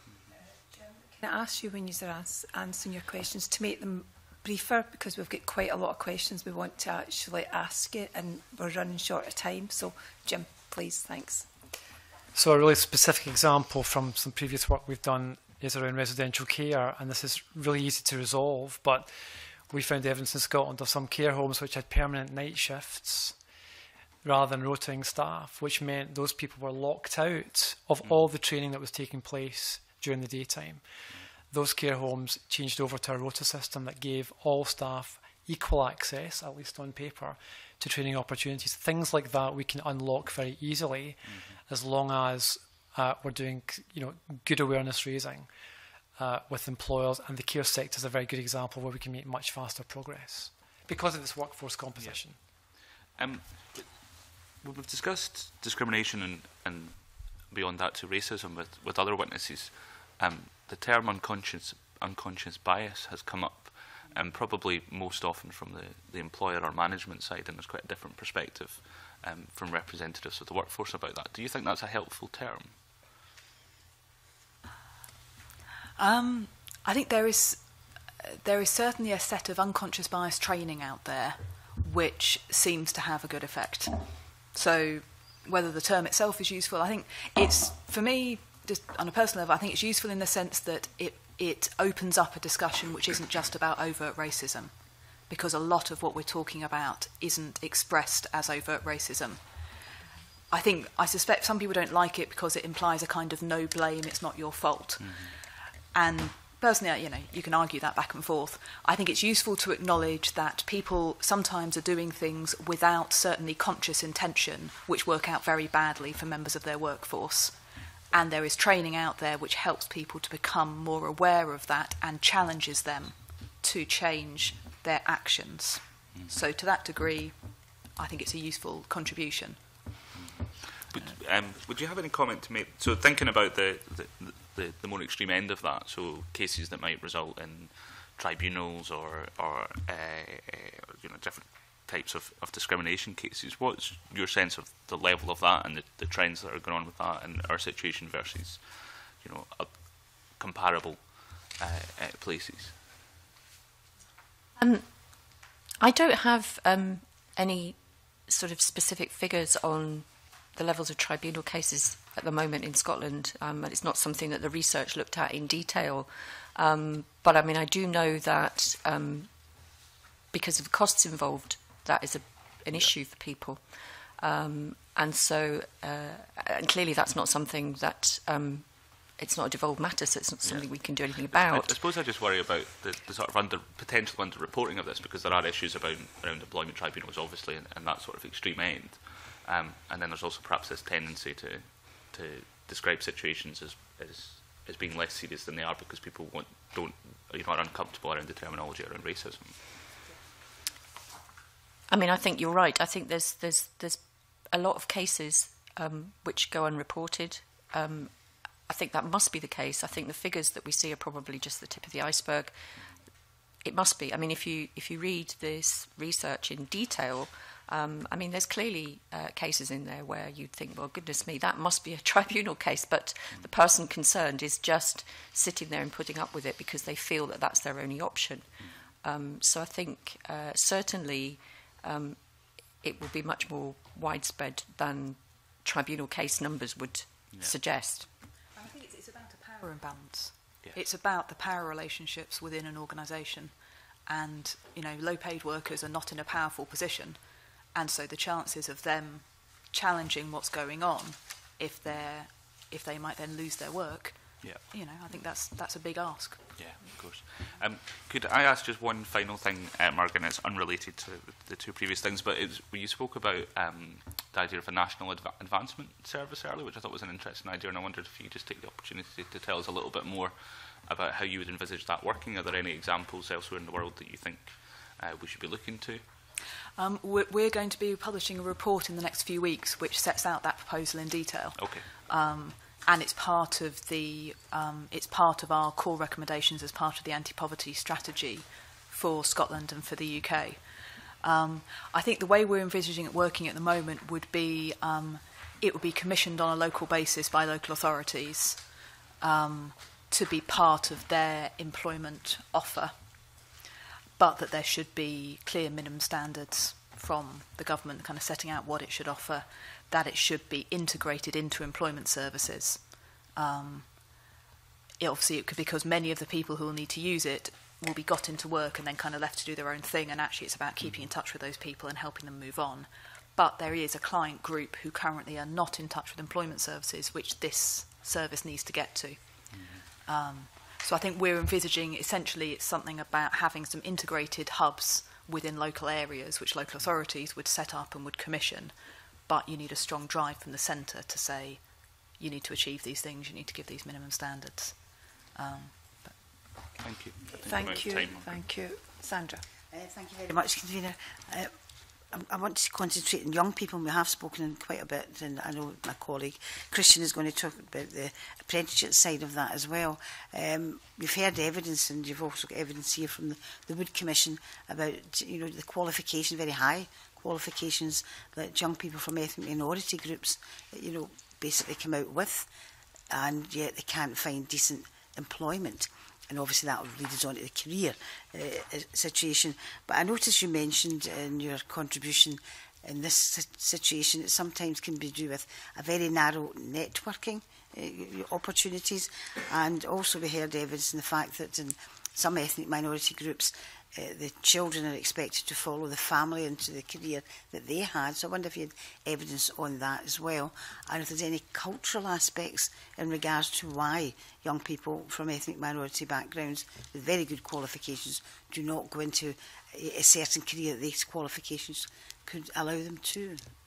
Can I ask you, when you're answering your questions, to make them briefer, because we've got quite a lot of questions we want to actually ask you and we're running short of time. So Jim, please, thanks. So a really specific example from some previous work we've done is around residential care, and this is really easy to resolve, but we found evidence in Scotland of some care homes which had permanent night shifts rather than rotating staff, which meant those people were locked out of mm. all the training that was taking place during the daytime. Those care homes changed over to a rota system that gave all staff equal access, at least on paper, to training opportunities. Things like that we can unlock very easily mm-hmm. as long as Uh, we're doing, you know, good awareness raising uh, with employers, and the care sector is a very good example where we can make much faster progress because of this workforce composition. Yeah. Um, we've discussed discrimination and, and beyond that to racism with, with other witnesses. Um, the term unconscious unconscious bias has come up, um, probably most often from the, the employer or management side, and there's quite a different perspective um, from representatives of the workforce about that. Do you think that's a helpful term? Um, I think there is there is certainly a set of unconscious bias training out there which seems to have a good effect. So whether the term itself is useful, I think it's, for me, just on a personal level, I think it's useful in the sense that it, it opens up a discussion which isn't just about overt racism, because a lot of what we're talking about isn't expressed as overt racism. I think, I suspect some people don't like it because it implies a kind of no blame, it's not your fault. Mm-hmm. And personally, you know, you can argue that back and forth. I think it's useful to acknowledge that people sometimes are doing things without certainly conscious intention, which work out very badly for members of their workforce. And there is training out there which helps people to become more aware of that and challenges them to change their actions. Mm-hmm. So to that degree, I think it's a useful contribution. Would, um, would you have any comment to make? So thinking about the, the, the, the more extreme end of that, so cases that might result in tribunals or, or uh, uh, you know, different types of, of discrimination cases, what's your sense of the level of that and the, the trends that are going on with that in our situation versus, you know, a comparable uh, uh, places? Um, I don't have um, any sort of specific figures on the levels of tribunal cases at the moment in Scotland, um, and it's not something that the research looked at in detail. Um, but I mean, I do know that um, because of the costs involved, that is a, an yeah. issue for people. Um, and so, uh, and clearly that's not something that, um, it's not a devolved matter, so it's not something yeah. we can do anything about. I, I suppose I just worry about the, the sort of under, potential under-reporting of this, because there are issues about, around employment tribunals, obviously, and, and that sort of extreme end. Um, and then there's also perhaps this tendency to to describe situations as, as as being less serious than they are because people want, don't you know, are uncomfortable around the terminology around racism. I mean, I think you're right. I think there's there's there's a lot of cases um, which go unreported. Um, I think that must be the case. I think the figures that we see are probably just the tip of the iceberg. It must be. I mean, if you if you read this research in detail. Um, I mean, there's clearly uh, cases in there where you'd think, well, goodness me, that must be a tribunal case, but the person concerned is just sitting there and putting up with it because they feel that that's their only option. Um, so I think uh, certainly um, it will be much more widespread than tribunal case numbers would yeah. suggest. I think it's, it's about a power imbalance. Yeah. It's about the power relationships within an organisation. And, you know, low-paid workers are not in a powerful position. And so the chances of them challenging what's going on, if they're, if they might then lose their work, yeah. you know, I think that's that's a big ask. Yeah, of course. Um, could I ask just one final thing, uh, Margaret, and it's unrelated to the two previous things, but it was, you spoke about um, the idea of a national adva advancement service earlier, which I thought was an interesting idea, and I wondered if you could just take the opportunity to tell us a little bit more about how you would envisage that working. Are there any examples elsewhere in the world that you think uh, we should be looking to? Um, we're, we're going to be publishing a report in the next few weeks which sets out that proposal in detail. Okay. Um, and it's part of the um, it's part of our core recommendations as part of the anti-poverty strategy for Scotland and for the U K. Um, I think the way we're envisaging it working at the moment would be um, it would be commissioned on a local basis by local authorities um, to be part of their employment offer, but that there should be clear minimum standards from the government kind of setting out what it should offer, that it should be integrated into employment services. Um, it obviously, it could, because many of the people who will need to use it will be got into work and then kind of left to do their own thing, and actually it's about keeping in touch with those people and helping them move on. But there is a client group who currently are not in touch with employment services, which this service needs to get to. Mm-hmm. um, So I think we're envisaging, essentially, it's something about having some integrated hubs within local areas, which local authorities would set up and would commission, but you need a strong drive from the centre to say, you need to achieve these things, you need to give these minimum standards. Um, but thank you. Thank you. Time. Thank you. Sandra. Uh, thank you very much, Convener. Uh, I want to concentrate on young people. We have spoken quite a bit, and I know my colleague Christian is going to talk about the apprenticeship side of that as well. Um, we've heard evidence, and you've also got evidence here from the, the Wood Commission about, you know, the qualification, very high qualifications that young people from ethnic minority groups, you know, basically come out with, and yet they can't find decent employment. and obviously that will lead us on to the career uh, situation. But I noticed you mentioned in your contribution in this situation it sometimes can be due with a very narrow networking uh, opportunities, and also we heard evidence in the fact that in some ethnic minority groups uh, the children are expected to follow the family into the career that they had. So I wonder if you had evidence on that as well, and if there's any cultural aspects in regards to why young people from ethnic minority backgrounds with very good qualifications do not go into a, a certain career that these qualifications could allow them to.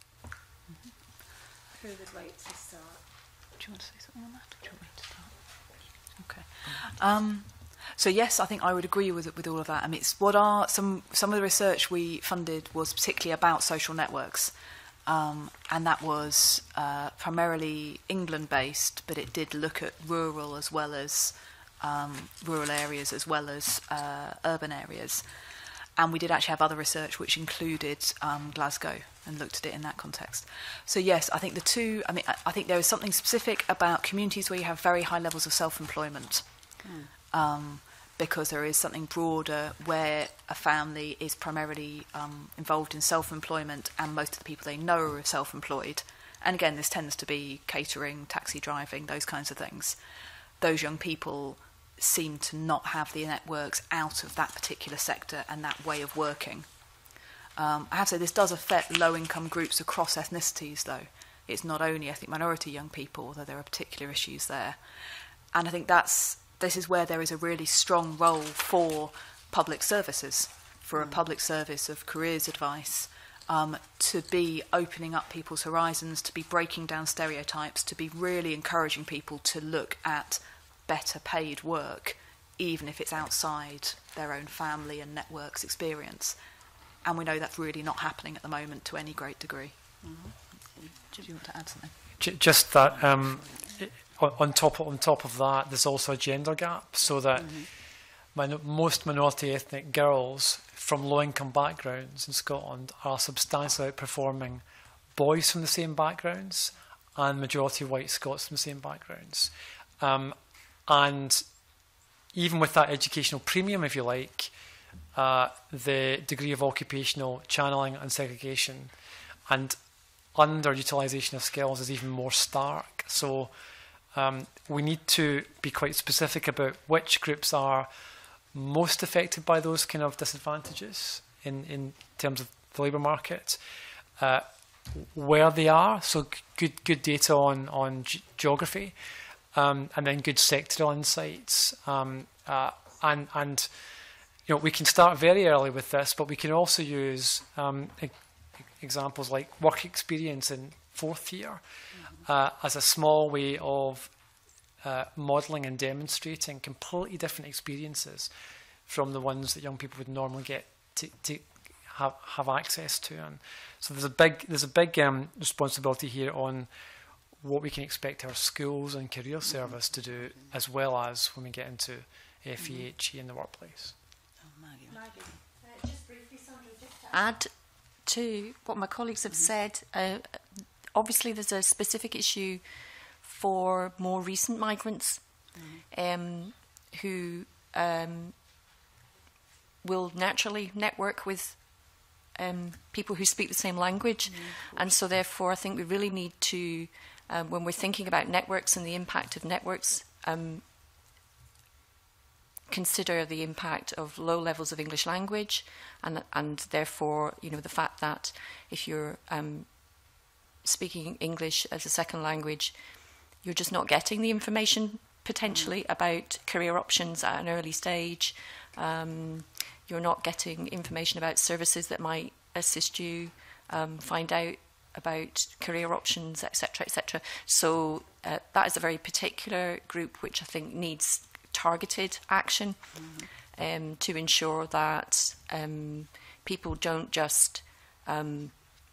Mm-hmm. Who would like to start? Do you want to say something on that? Or do you want me to start? Okay. Um, so yes, I think I would agree with with all of that. I mean, it's what are some some of the research we funded was particularly about social networks, um, and that was uh, primarily England based, but it did look at rural as well as um, rural areas as well as uh, urban areas. And we did actually have other research which included um, Glasgow and looked at it in that context. So yes, I think the two, I mean, I, I think there is something specific about communities where you have very high levels of self-employment, mm. um, because there is something broader where a family is primarily um, involved in self-employment and most of the people they know are self-employed. And again, this tends to be catering, taxi driving, those kinds of things. Those young people seem to not have the networks out of that particular sector and that way of working. Um, I have to say this does affect low-income groups across ethnicities, though. It's not only ethnic minority young people, although there are particular issues there. And I think that's this is where there is a really strong role for public services, for a public service of careers advice, um, to be opening up people's horizons, to be breaking down stereotypes, to be really encouraging people to look at better paid work, even if it's outside their own family and networks experience. And we know that's really not happening at the moment to any great degree. Mm-hmm. Do you want to add something? Just that um, on top of, on top of that, there's also a gender gap, so that mm-hmm. min- most minority ethnic girls from low-income backgrounds in Scotland are substantially outperforming boys from the same backgrounds and majority white Scots from the same backgrounds. Um, And even with that educational premium, if you like, uh, the degree of occupational channeling and segregation and underutilisation of skills is even more stark. So um, we need to be quite specific about which groups are most affected by those kind of disadvantages in, in terms of the labour market, uh, where they are, so good good data on, on g- geography, Um, and then good sectoral insights, um, uh, and and you know we can start very early with this, but we can also use um, e- examples like work experience in fourth year mm-hmm. uh, as a small way of uh, modelling and demonstrating completely different experiences from the ones that young people would normally get to, to have have access to. And so there's a big there's a big um, responsibility here on what we can expect our schools and career service to do, as well as when we get into F E H E in the workplace. Oh, Maggie. Maggie. Uh, just briefly, Sandra, just to add to what my colleagues have said, uh, obviously there's a specific issue for more recent migrants mm-hmm. um, who um, will naturally network with um, people who speak the same language, mm-hmm. and so therefore I think we really need to, Um, when we're thinking about networks and the impact of networks, um, consider the impact of low levels of English language, and and therefore, you know, the fact that if you're um, speaking English as a second language, you're just not getting the information potentially about career options at an early stage. Um, you're not getting information about services that might assist you um, find out about career options, et cetera, et cetera. So uh, that is a very particular group which I think needs targeted action mm-hmm. um, to ensure that um, people don't just um,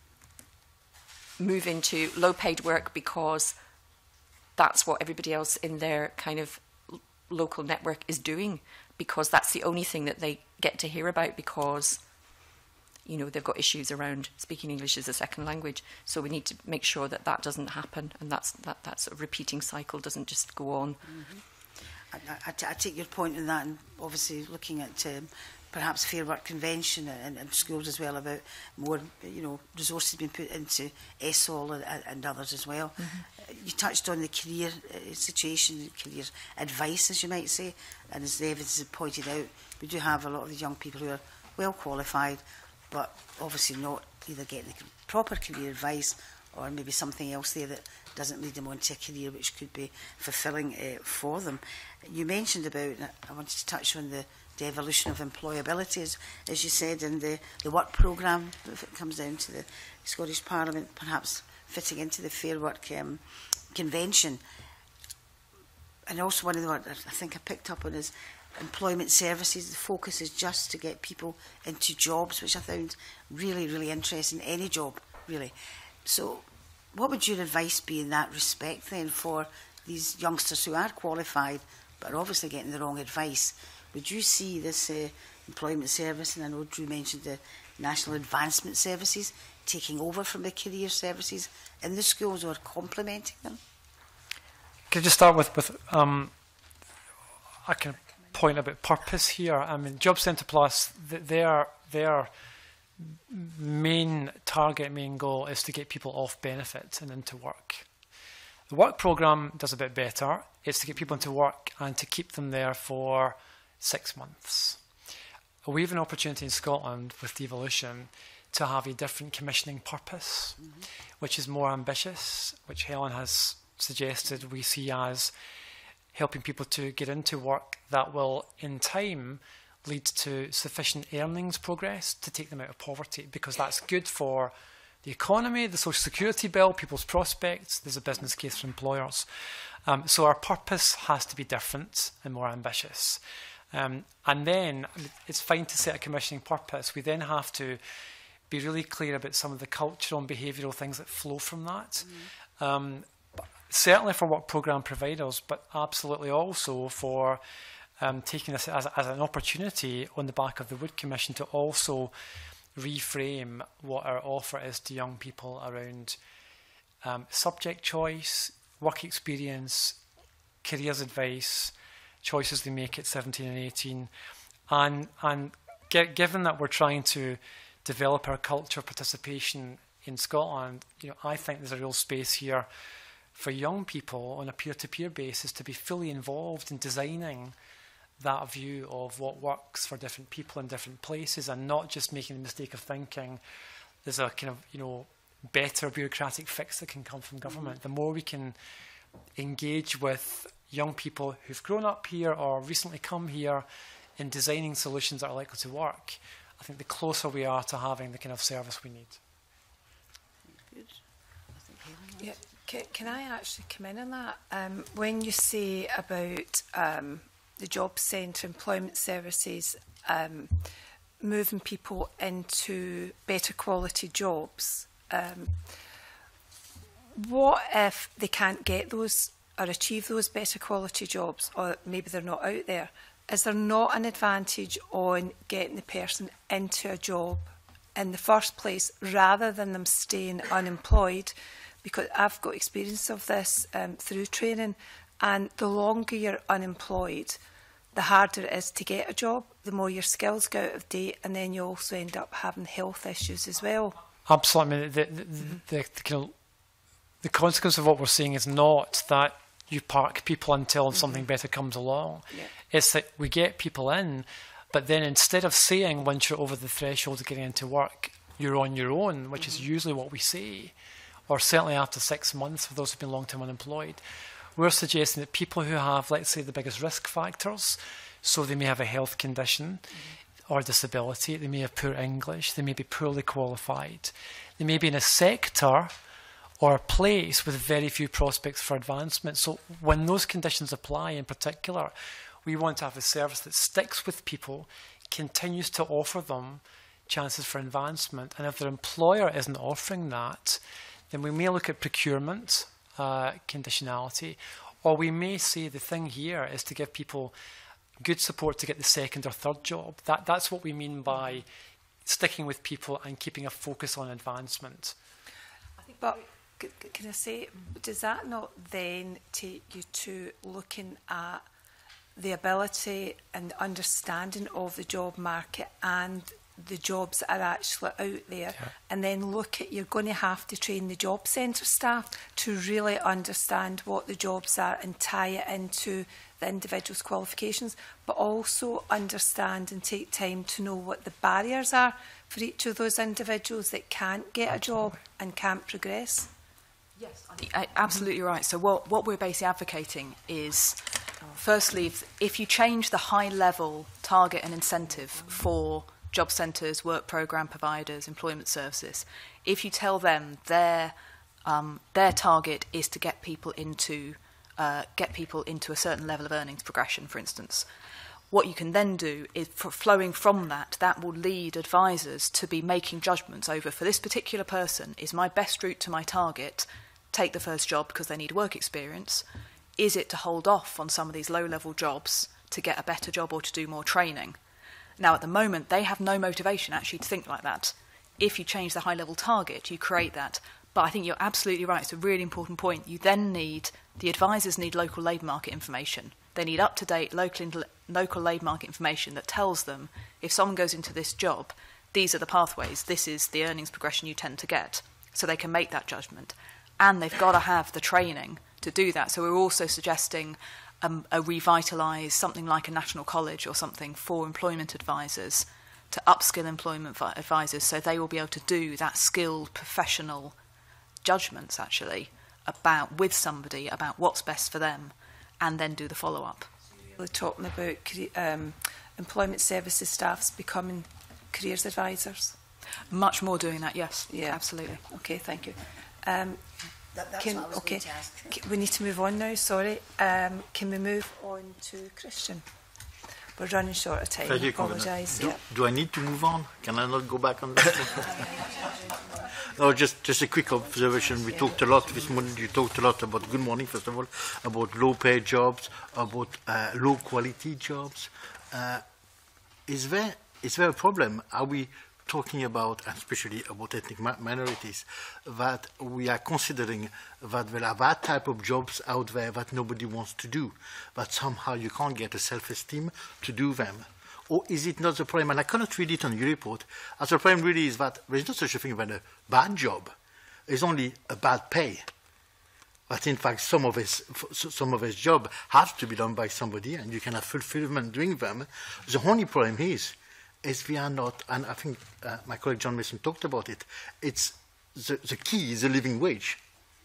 move into low-paid work because that's what everybody else in their kind of local network is doing, because that's the only thing that they get to hear about, because you know, they've got issues around speaking English as a second language. So we need to make sure that that doesn't happen, and that's that that sort of repeating cycle doesn't just go on. Mm-hmm. I, I, I take your point on that, and obviously looking at um, perhaps Fair Work Convention and, and schools as well, about more, you know, resources being put into S O L and, and others as well. Mm-hmm. You touched on the career uh, situation, career advice, as you might say, and as the evidence has pointed out, we do have a lot of the young people who are well qualified, but obviously not either getting the proper career advice, or maybe something else there that doesn't lead them on to a career which could be fulfilling uh, for them. You mentioned about, I wanted to touch on the, the evolution of employability, as, as you said, in the, the work programme, if it comes down to the Scottish Parliament, perhaps fitting into the Fair Work um, Convention. And also one of the words I think I picked up on is employment services. The focus is just to get people into jobs, which I found really, really interesting, any job, really. So what would your advice be in that respect then for these youngsters who are qualified but are obviously getting the wrong advice? Would you see this uh, employment service, and I know Drew mentioned the National Advancement Services, taking over from the career services in the schools or complementing them? Could you start with, with um, I can point about purpose here. I mean, Job Centre Plus, their, their main target, main goal is to get people off benefit and into work. The work programme does a bit better. It's to get people into work and to keep them there for six months. We have an opportunity in Scotland with devolution to have a different commissioning purpose, mm-hmm. which is more ambitious, which Helen has suggested we see as helping people to get into work that will, in time, lead to sufficient earnings progress to take them out of poverty, because that's good for the economy, the social security bill, people's prospects. There's a business case for employers. Um, so our purpose has to be different and more ambitious. Um, and then it's fine to set a commissioning purpose. We then have to be really clear about some of the cultural and behavioural things that flow from that. Mm. Um, certainly for work programme providers, but absolutely also for um, taking this as, as an opportunity on the back of the Wood Commission to also reframe what our offer is to young people around um, subject choice, work experience, careers advice, choices they make at seventeen and eighteen. And, and g- given that we're trying to develop our culture of participation in Scotland, you know, I think there's a real space here for young people on a peer-to-peer basis to be fully involved in designing that view of what works for different people in different places, and not just making the mistake of thinking there's a kind of, you know, better bureaucratic fix that can come from government. The more we can engage with young people who've grown up here or recently come here in designing solutions that are likely to work, I think the closer we are to having the kind of service we need. Good. Yeah. Can, can I actually come in on that? Um, when you say about um, the job centre, employment services, um, moving people into better quality jobs, um, what if they can't get those or achieve those better quality jobs, or maybe they're not out there? Is there not an advantage on getting the person into a job in the first place rather than them staying unemployed? Because I've got experience of this um, through training, and the longer you're unemployed, the harder it is to get a job, the more your skills go out of date, and then you also end up having health issues as well. Absolutely. I mean, the, the, mm-hmm. the, the, kind of, the consequence of what we're seeing is not that you park people until mm-hmm. something better comes along. Yeah. It's that we get people in, but then instead of saying once you're over the threshold of getting into work, you're on your own, which mm-hmm. is usually what we say, or certainly after six months for those who've been long-term unemployed, we're suggesting that people who have, let's say, the biggest risk factors, so they may have a health condition mm-hmm. or disability, they may have poor English, they may be poorly qualified, they may be in a sector or a place with very few prospects for advancement. So when those conditions apply in particular, we want to have a service that sticks with people, continues to offer them chances for advancement, and if their employer isn't offering that, then we may look at procurement uh, conditionality, or we may say the thing here is to give people good support to get the second or third job. That, that's what we mean by sticking with people and keeping a focus on advancement. I think, but can I say, does that not then take you to looking at the ability and understanding of the job market and the jobs that are actually out there, yeah. and then look at, you're going to have to train the job centre staff to really understand what the jobs are and tie it into the individual's qualifications, but also understand and take time to know what the barriers are for each of those individuals that can't get a job and can't progress. Yes, I think I, absolutely right. So what, what we're basically advocating is, firstly, if, if you change the high-level target and incentive for job centres, work programme providers, employment services, if you tell them their um, their target is to get people into uh, get people into a certain level of earnings progression, for instance, what you can then do is, for flowing from that, that will lead advisors to be making judgments over, for this particular person, is my best route to my target take the first job because they need work experience? Is it to hold off on some of these low-level jobs to get a better job or to do more training? Now, at the moment, they have no motivation actually to think like that. If you change the high-level target, you create that. But I think you're absolutely right. It's a really important point. You then need, the advisors need local labour market information. They need up-to-date local, local labour market information that tells them, if someone goes into this job, these are the pathways, this is the earnings progression you tend to get. So they can make that judgment. And they've got to have the training to do that. So we're also suggesting Um, a revitalise, something like a national college or something for employment advisors to upskill employment advisors so they will be able to do that skilled professional judgments actually about with somebody about what's best for them and then do the follow-up. We're talking about um, employment services staffs becoming careers advisors. Much more doing that, yes. Yeah, absolutely. Okay, thank you. Um, That, that's can, what I was okay. going to ask. We need to move on now, sorry. Um, can we move on to Christian? We're running short of time, I apologise. Do, yeah. do I need to move on? Can I not go back on this? No, just, just a quick observation. We yeah. talked a lot this morning. You talked a lot about, good morning, first of all, about low-paid jobs, about uh, low-quality jobs. Uh, is there is there a problem? Are we talking about, especially about ethnic ma minorities, that we are considering that there are that type of jobs out there that nobody wants to do, that somehow you can't get a self-esteem to do them? Or is it not the problem? And I cannot read it on your report. As the problem really is that there is not such a thing as a bad job. There's only a bad pay. But in fact, some of his, some of his job has to be done by somebody, and you can have fulfillment doing them. The only problem is, is we are not, and I think uh, my colleague John Mason talked about it, it's the, the key is the living wage.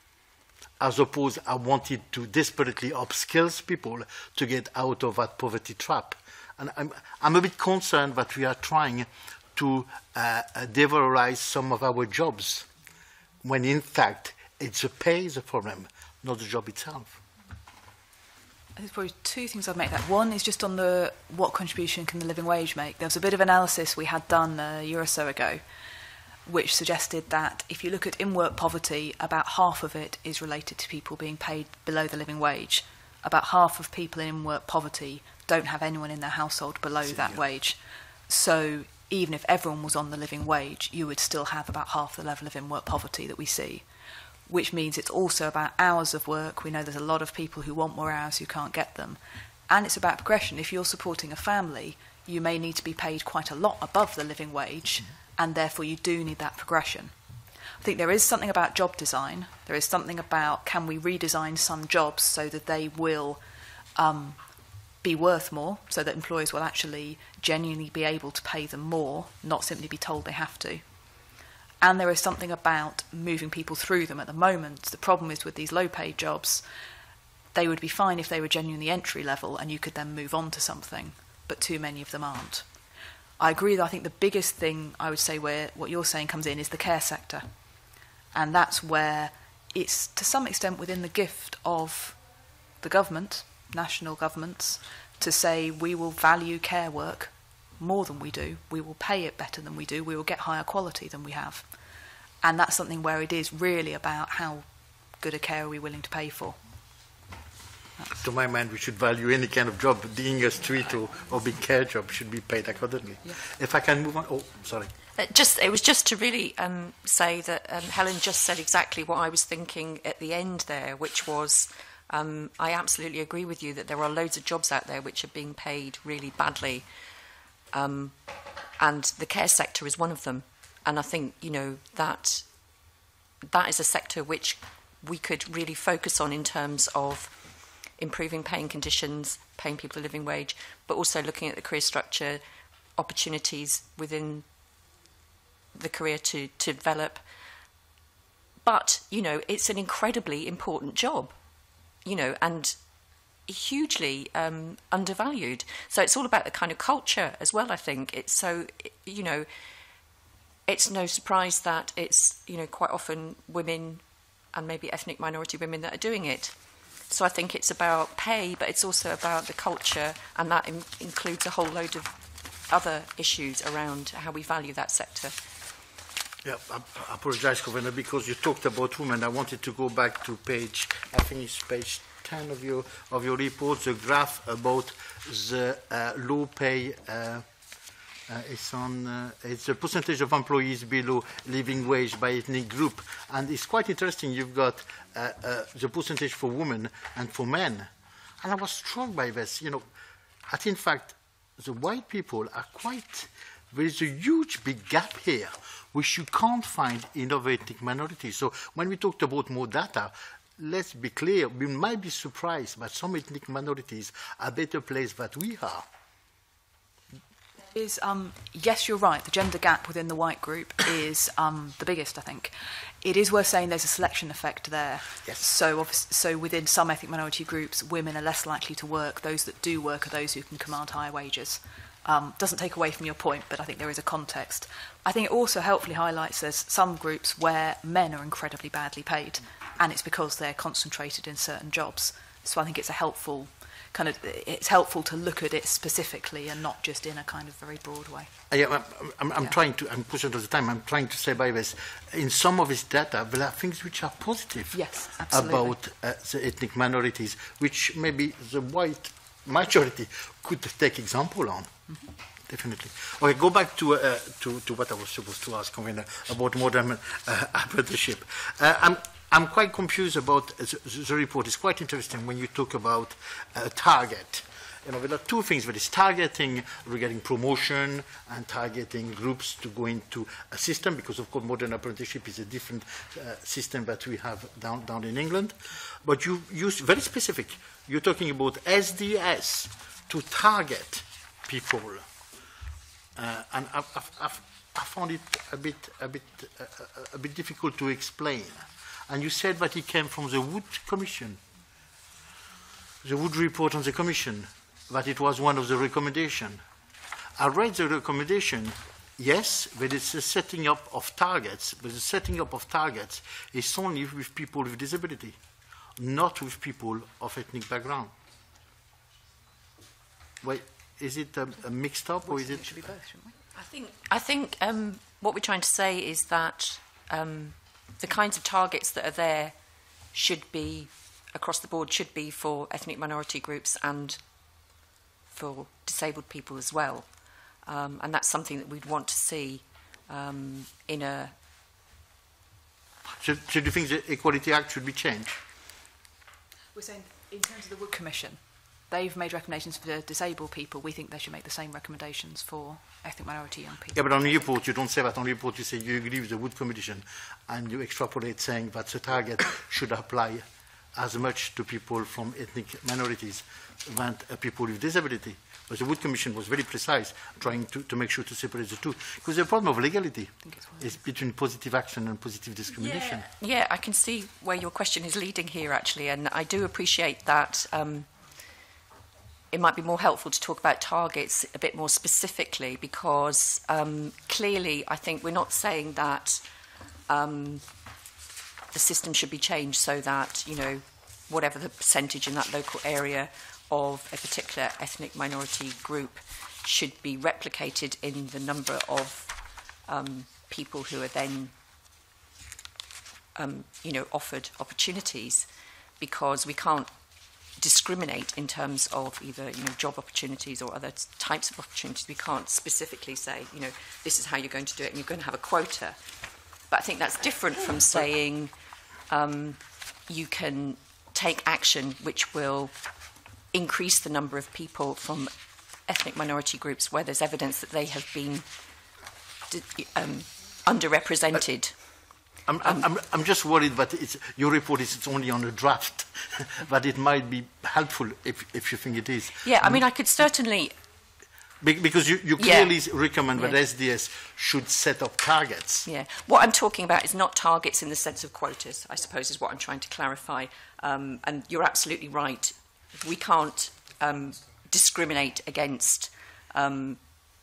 As opposed, I wanted to desperately upskill people to get out of that poverty trap. And I'm, I'm a bit concerned that we are trying to uh, devalorize some of our jobs, when in fact, it's the pay is the problem, not the job itself. There's probably two things I'd make that. One is just on the what contribution can the living wage make. There was a bit of analysis we had done a year or so ago which suggested that if you look at in-work poverty, about half of it is related to people being paid below the living wage. About half of people in in-work poverty don't have anyone in their household below so, that yeah. wage. So even if everyone was on the living wage, you would still have about half the level of in-work poverty that we see, which means it's also about hours of work. We know there's a lot of people who want more hours who can't get them. And it's about progression. If you're supporting a family, you may need to be paid quite a lot above the living wage, mm-hmm. and therefore you do need that progression. I think there is something about job design. There is something about, can we redesign some jobs so that they will um, be worth more, so that employers will actually genuinely be able to pay them more, not simply be told they have to. And there is something about moving people through them. At the moment, the problem is with these low-paid jobs, they would be fine if they were genuinely entry level and you could then move on to something, but too many of them aren't. I agree that I think the biggest thing I would say where what you're saying comes in is the care sector. And that's where it's to some extent within the gift of the government, national governments, to say we will value care work more than we do, we will pay it better than we do, we will get higher quality than we have. And that's something where it is really about how good a care are we willing to pay for. That's to my mind, we should value any kind of job, being a street or, or big care job should be paid accordingly. Yeah. If I can move on, oh, sorry. Uh, just, it was just to really um, say that um, Helen just said exactly what I was thinking at the end there, which was Um, I absolutely agree with you that there are loads of jobs out there which are being paid really badly, um, and the care sector is one of them. And I think, you know, that that is a sector which we could really focus on in terms of improving paying conditions, paying people a living wage, but also looking at the career structure, opportunities within the career to, to develop. But, you know, it's an incredibly important job, you know, and hugely um, undervalued. So it's all about the kind of culture as well, I think. It's so, you know, it's no surprise that it's, you know, quite often women and maybe ethnic minority women that are doing it. So I think it's about pay, but it's also about the culture, and that in- includes a whole load of other issues around how we value that sector. Yeah, I, I apologize, Governor, because you talked about women. I wanted to go back to page, I think it's page ten of your of your report, the graph about the uh, low pay. Uh, uh, it's on. Uh, it's the percentage of employees below living wage by ethnic group, and it's quite interesting. You've got uh, uh, the percentage for women and for men, and I was struck by this. You know, that in fact the white people are quite. There is a huge big gap here, which you can't find in other ethnic minorities. So when we talked about more data, let's be clear, we might be surprised, but some ethnic minorities are better placed than we are. Is, um, yes, you're right. The gender gap within the white group is um, the biggest, I think. It is worth saying there's a selection effect there. Yes. So, so within some ethnic minority groups, women are less likely to work. Those that do work are those who can command higher wages. Um, doesn't take away from your point, but I think there is a context. I think it also helpfully highlights there's some groups where men are incredibly badly paid, and it's because they're concentrated in certain jobs. So I think it's a helpful kind of it's helpful to look at it specifically and not just in a kind of very broad way. Uh, yeah, I'm, I'm, I'm yeah. trying to. I'm pushing all the time. I'm trying to say by this, in some of this data, there are things which are positive. Yes, absolutely. About uh, the ethnic minorities, which maybe the white majority could take example on. Mm-hmm. Definitely. Okay, go back to, uh, to to what I was supposed to ask, Convener, about modern uh, apprenticeship. Uh, I'm I'm quite confused about uh, the, the report. It's quite interesting when you talk about uh, target. You know, there are two things. There is targeting regarding promotion and targeting groups to go into a system, because of course modern apprenticeship is a different uh, system that we have down down in England. But you use very specific. You're talking about S D S to target people, uh, and I've, I've, I've, I found it a bit, a bit, uh, a bit difficult to explain. And you said that it came from the Wood Commission, the Wood report on the Commission, that it was one of the recommendations. I read the recommendation. Yes, but it's a setting up of targets. But the setting up of targets is only with people with disability, not with people of ethnic background. Wait, is it a, a mixed up, or is it? It should be both, shouldn't we? I think I think um, what we're trying to say is that um, the kinds of targets that are there should be across the board, should be for ethnic minority groups and for disabled people as well, um, and that's something that we'd want to see um, in a. So, so do you think the Equality Act should be changed? We're saying in terms of the Wood Commission, they've made recommendations for disabled people. We think they should make the same recommendations for ethnic minority young people. Yeah, but on the report, you don't say that. On the report, you say you agree with the Wood Commission, and you extrapolate saying that the target should apply as much to people from ethnic minorities than uh, people with disability. But the Wood Commission was very precise, trying to, to make sure to separate the two. Because the problem of legality is between positive action and positive discrimination. Yeah, yeah, I can see where your question is leading here, actually, and I do appreciate that. Um, it might be more helpful to talk about targets a bit more specifically, because um, clearly I think we're not saying that um, the system should be changed so that, you know, whatever the percentage in that local area of a particular ethnic minority group should be replicated in the number of um, people who are then, um, you know, offered opportunities, because we can't discriminate in terms of either, you know, job opportunities or other types of opportunities. We can't specifically say, you know, this is how you're going to do it and you're going to have a quota. But I think that's different from saying um, you can take action which will increase the number of people from ethnic minority groups where there's evidence that they have been um, underrepresented. I'm, I'm, I'm, I'm just worried that it's, your report is it's only on a draft, but it might be helpful if, if you think it is. Yeah, I mean, I could certainly... Be because you, you clearly yeah. recommend that yeah. S D S should set up targets. Yeah. What I'm talking about is not targets in the sense of quotas, I suppose, is what I'm trying to clarify. Um, and you're absolutely right. We can't um, discriminate against um,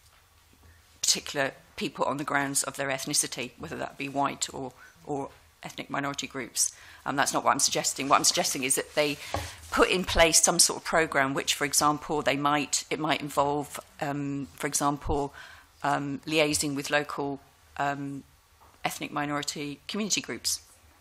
particular people on the grounds of their ethnicity, whether that be white or, or ethnic minority groups. Um, that's not what I'm suggesting. What I'm suggesting is that they put in place some sort of programme which, for example, they might, it might involve, um, for example, um, liaising with local um, ethnic minority community groups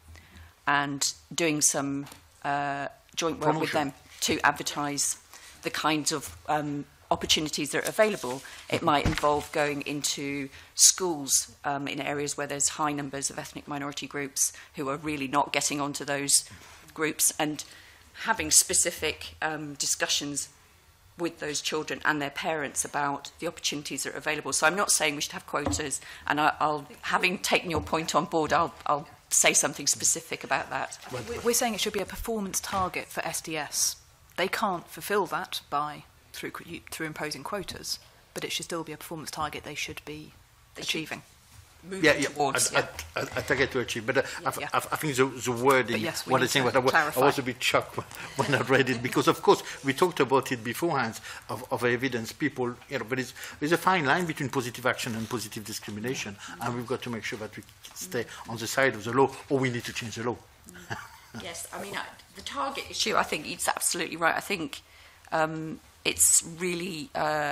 and doing some uh, joint work Promotion. with them to advertise the kinds of um, opportunities that are available. It might involve going into schools um, in areas where there's high numbers of ethnic minority groups who are really not getting onto those groups and having specific um, discussions with those children and their parents about the opportunities that are available. So I'm not saying we should have quotas, and I, I'll, having taken your point on board, I'll, I'll say something specific about that. We're saying it should be a performance target for S D S. They can't fulfil that by through through imposing quotas, but it should still be a performance target they should be they achieving. Should yeah, yeah, towards, I, yeah. I, I, I take it to achieve, but uh, Yeah, I, yeah. I, I think the, the wording, yes, we what I need think, to what I, clarify. I was a bit shocked when, when I read it, because of course we talked about it beforehand of, of evidence. People, you know, there is there's a fine line between positive action and positive discrimination, and we've got to make sure that we stay on the side of the law, or we need to change the law. Yes, I mean, I, the target issue, I think it's absolutely right. I think um, it's really uh,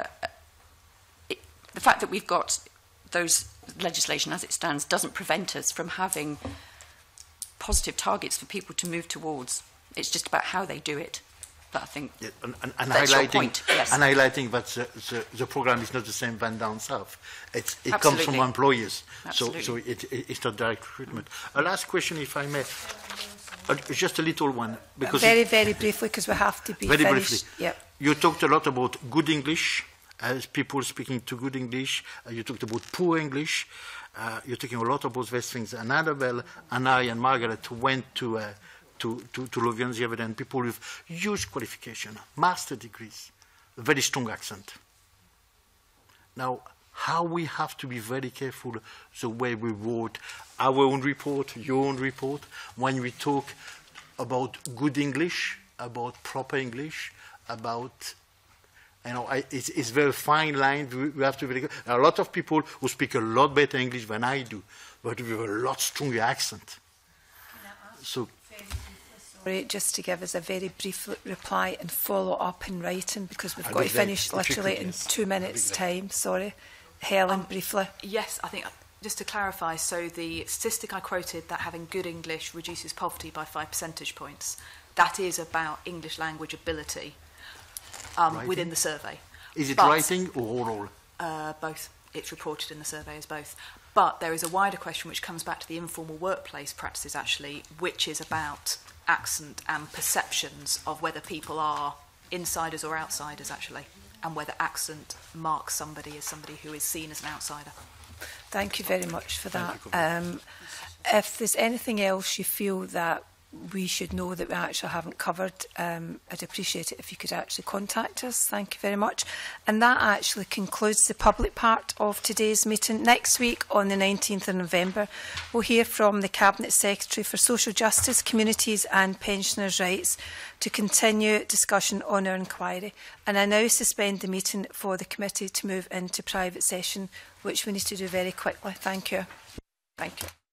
it, the fact that we've got those legislation as it stands doesn't prevent us from having positive targets for people to move towards. It's just about how they do it. But I think Yeah, and, and, and that's your highlighting, point, yes. and highlighting that the, the, the program is not the same than down south. It's, it Absolutely. comes from employers, Absolutely. so, so it, it, it's not direct recruitment. A last question, if I may, uh, just a little one, because very, it, very briefly, because we have to be very finished. briefly. Yep. You talked a lot about good English, as people speaking to good English. Uh, you talked about poor English. Uh, you're talking a lot about those things. And Annabelle and I and Margaret went to uh, to, to, to Louvain the other day, and people with huge qualification, master degrees, a very strong accent. Now, how we have to be very careful the way we wrote our own report, your own report, when we talk about good English, about proper English, about, you know, I, it's, it's very fine line. We, we have to be. There are a lot of people who speak a lot better English than I do, but with a lot stronger accent. So, Sorry, just to give us a very brief reply and follow up in writing, because we've I'll got be to there. finish If you literally could, in yes. two minutes' time. Sorry, Helen, briefly. Yes, I think, just to clarify, so the statistic I quoted, that having good English reduces poverty by five percentage points, that is about English language ability um, within the survey. is it But, writing or oral? Uh, both. It's reported in the survey as both. But there is a wider question which comes back to the informal workplace practices, actually, which is about accent and perceptions of whether people are insiders or outsiders, actually, and whether accent marks somebody as somebody who is seen as an outsider. Thank you very much for that. Thank you, Um, if there's anything else you feel that we should know that we actually haven't covered, um, I'd appreciate it if you could actually contact us. Thank you very much. And that actually concludes the public part of today's meeting. Next week, on the nineteenth of November, we'll hear from the Cabinet Secretary for Social Justice, Communities and Pensioners' Rights to continue discussion on our inquiry. And I now suspend the meeting for the committee to move into private session, which we need to do very quickly. Thank you. Thank you.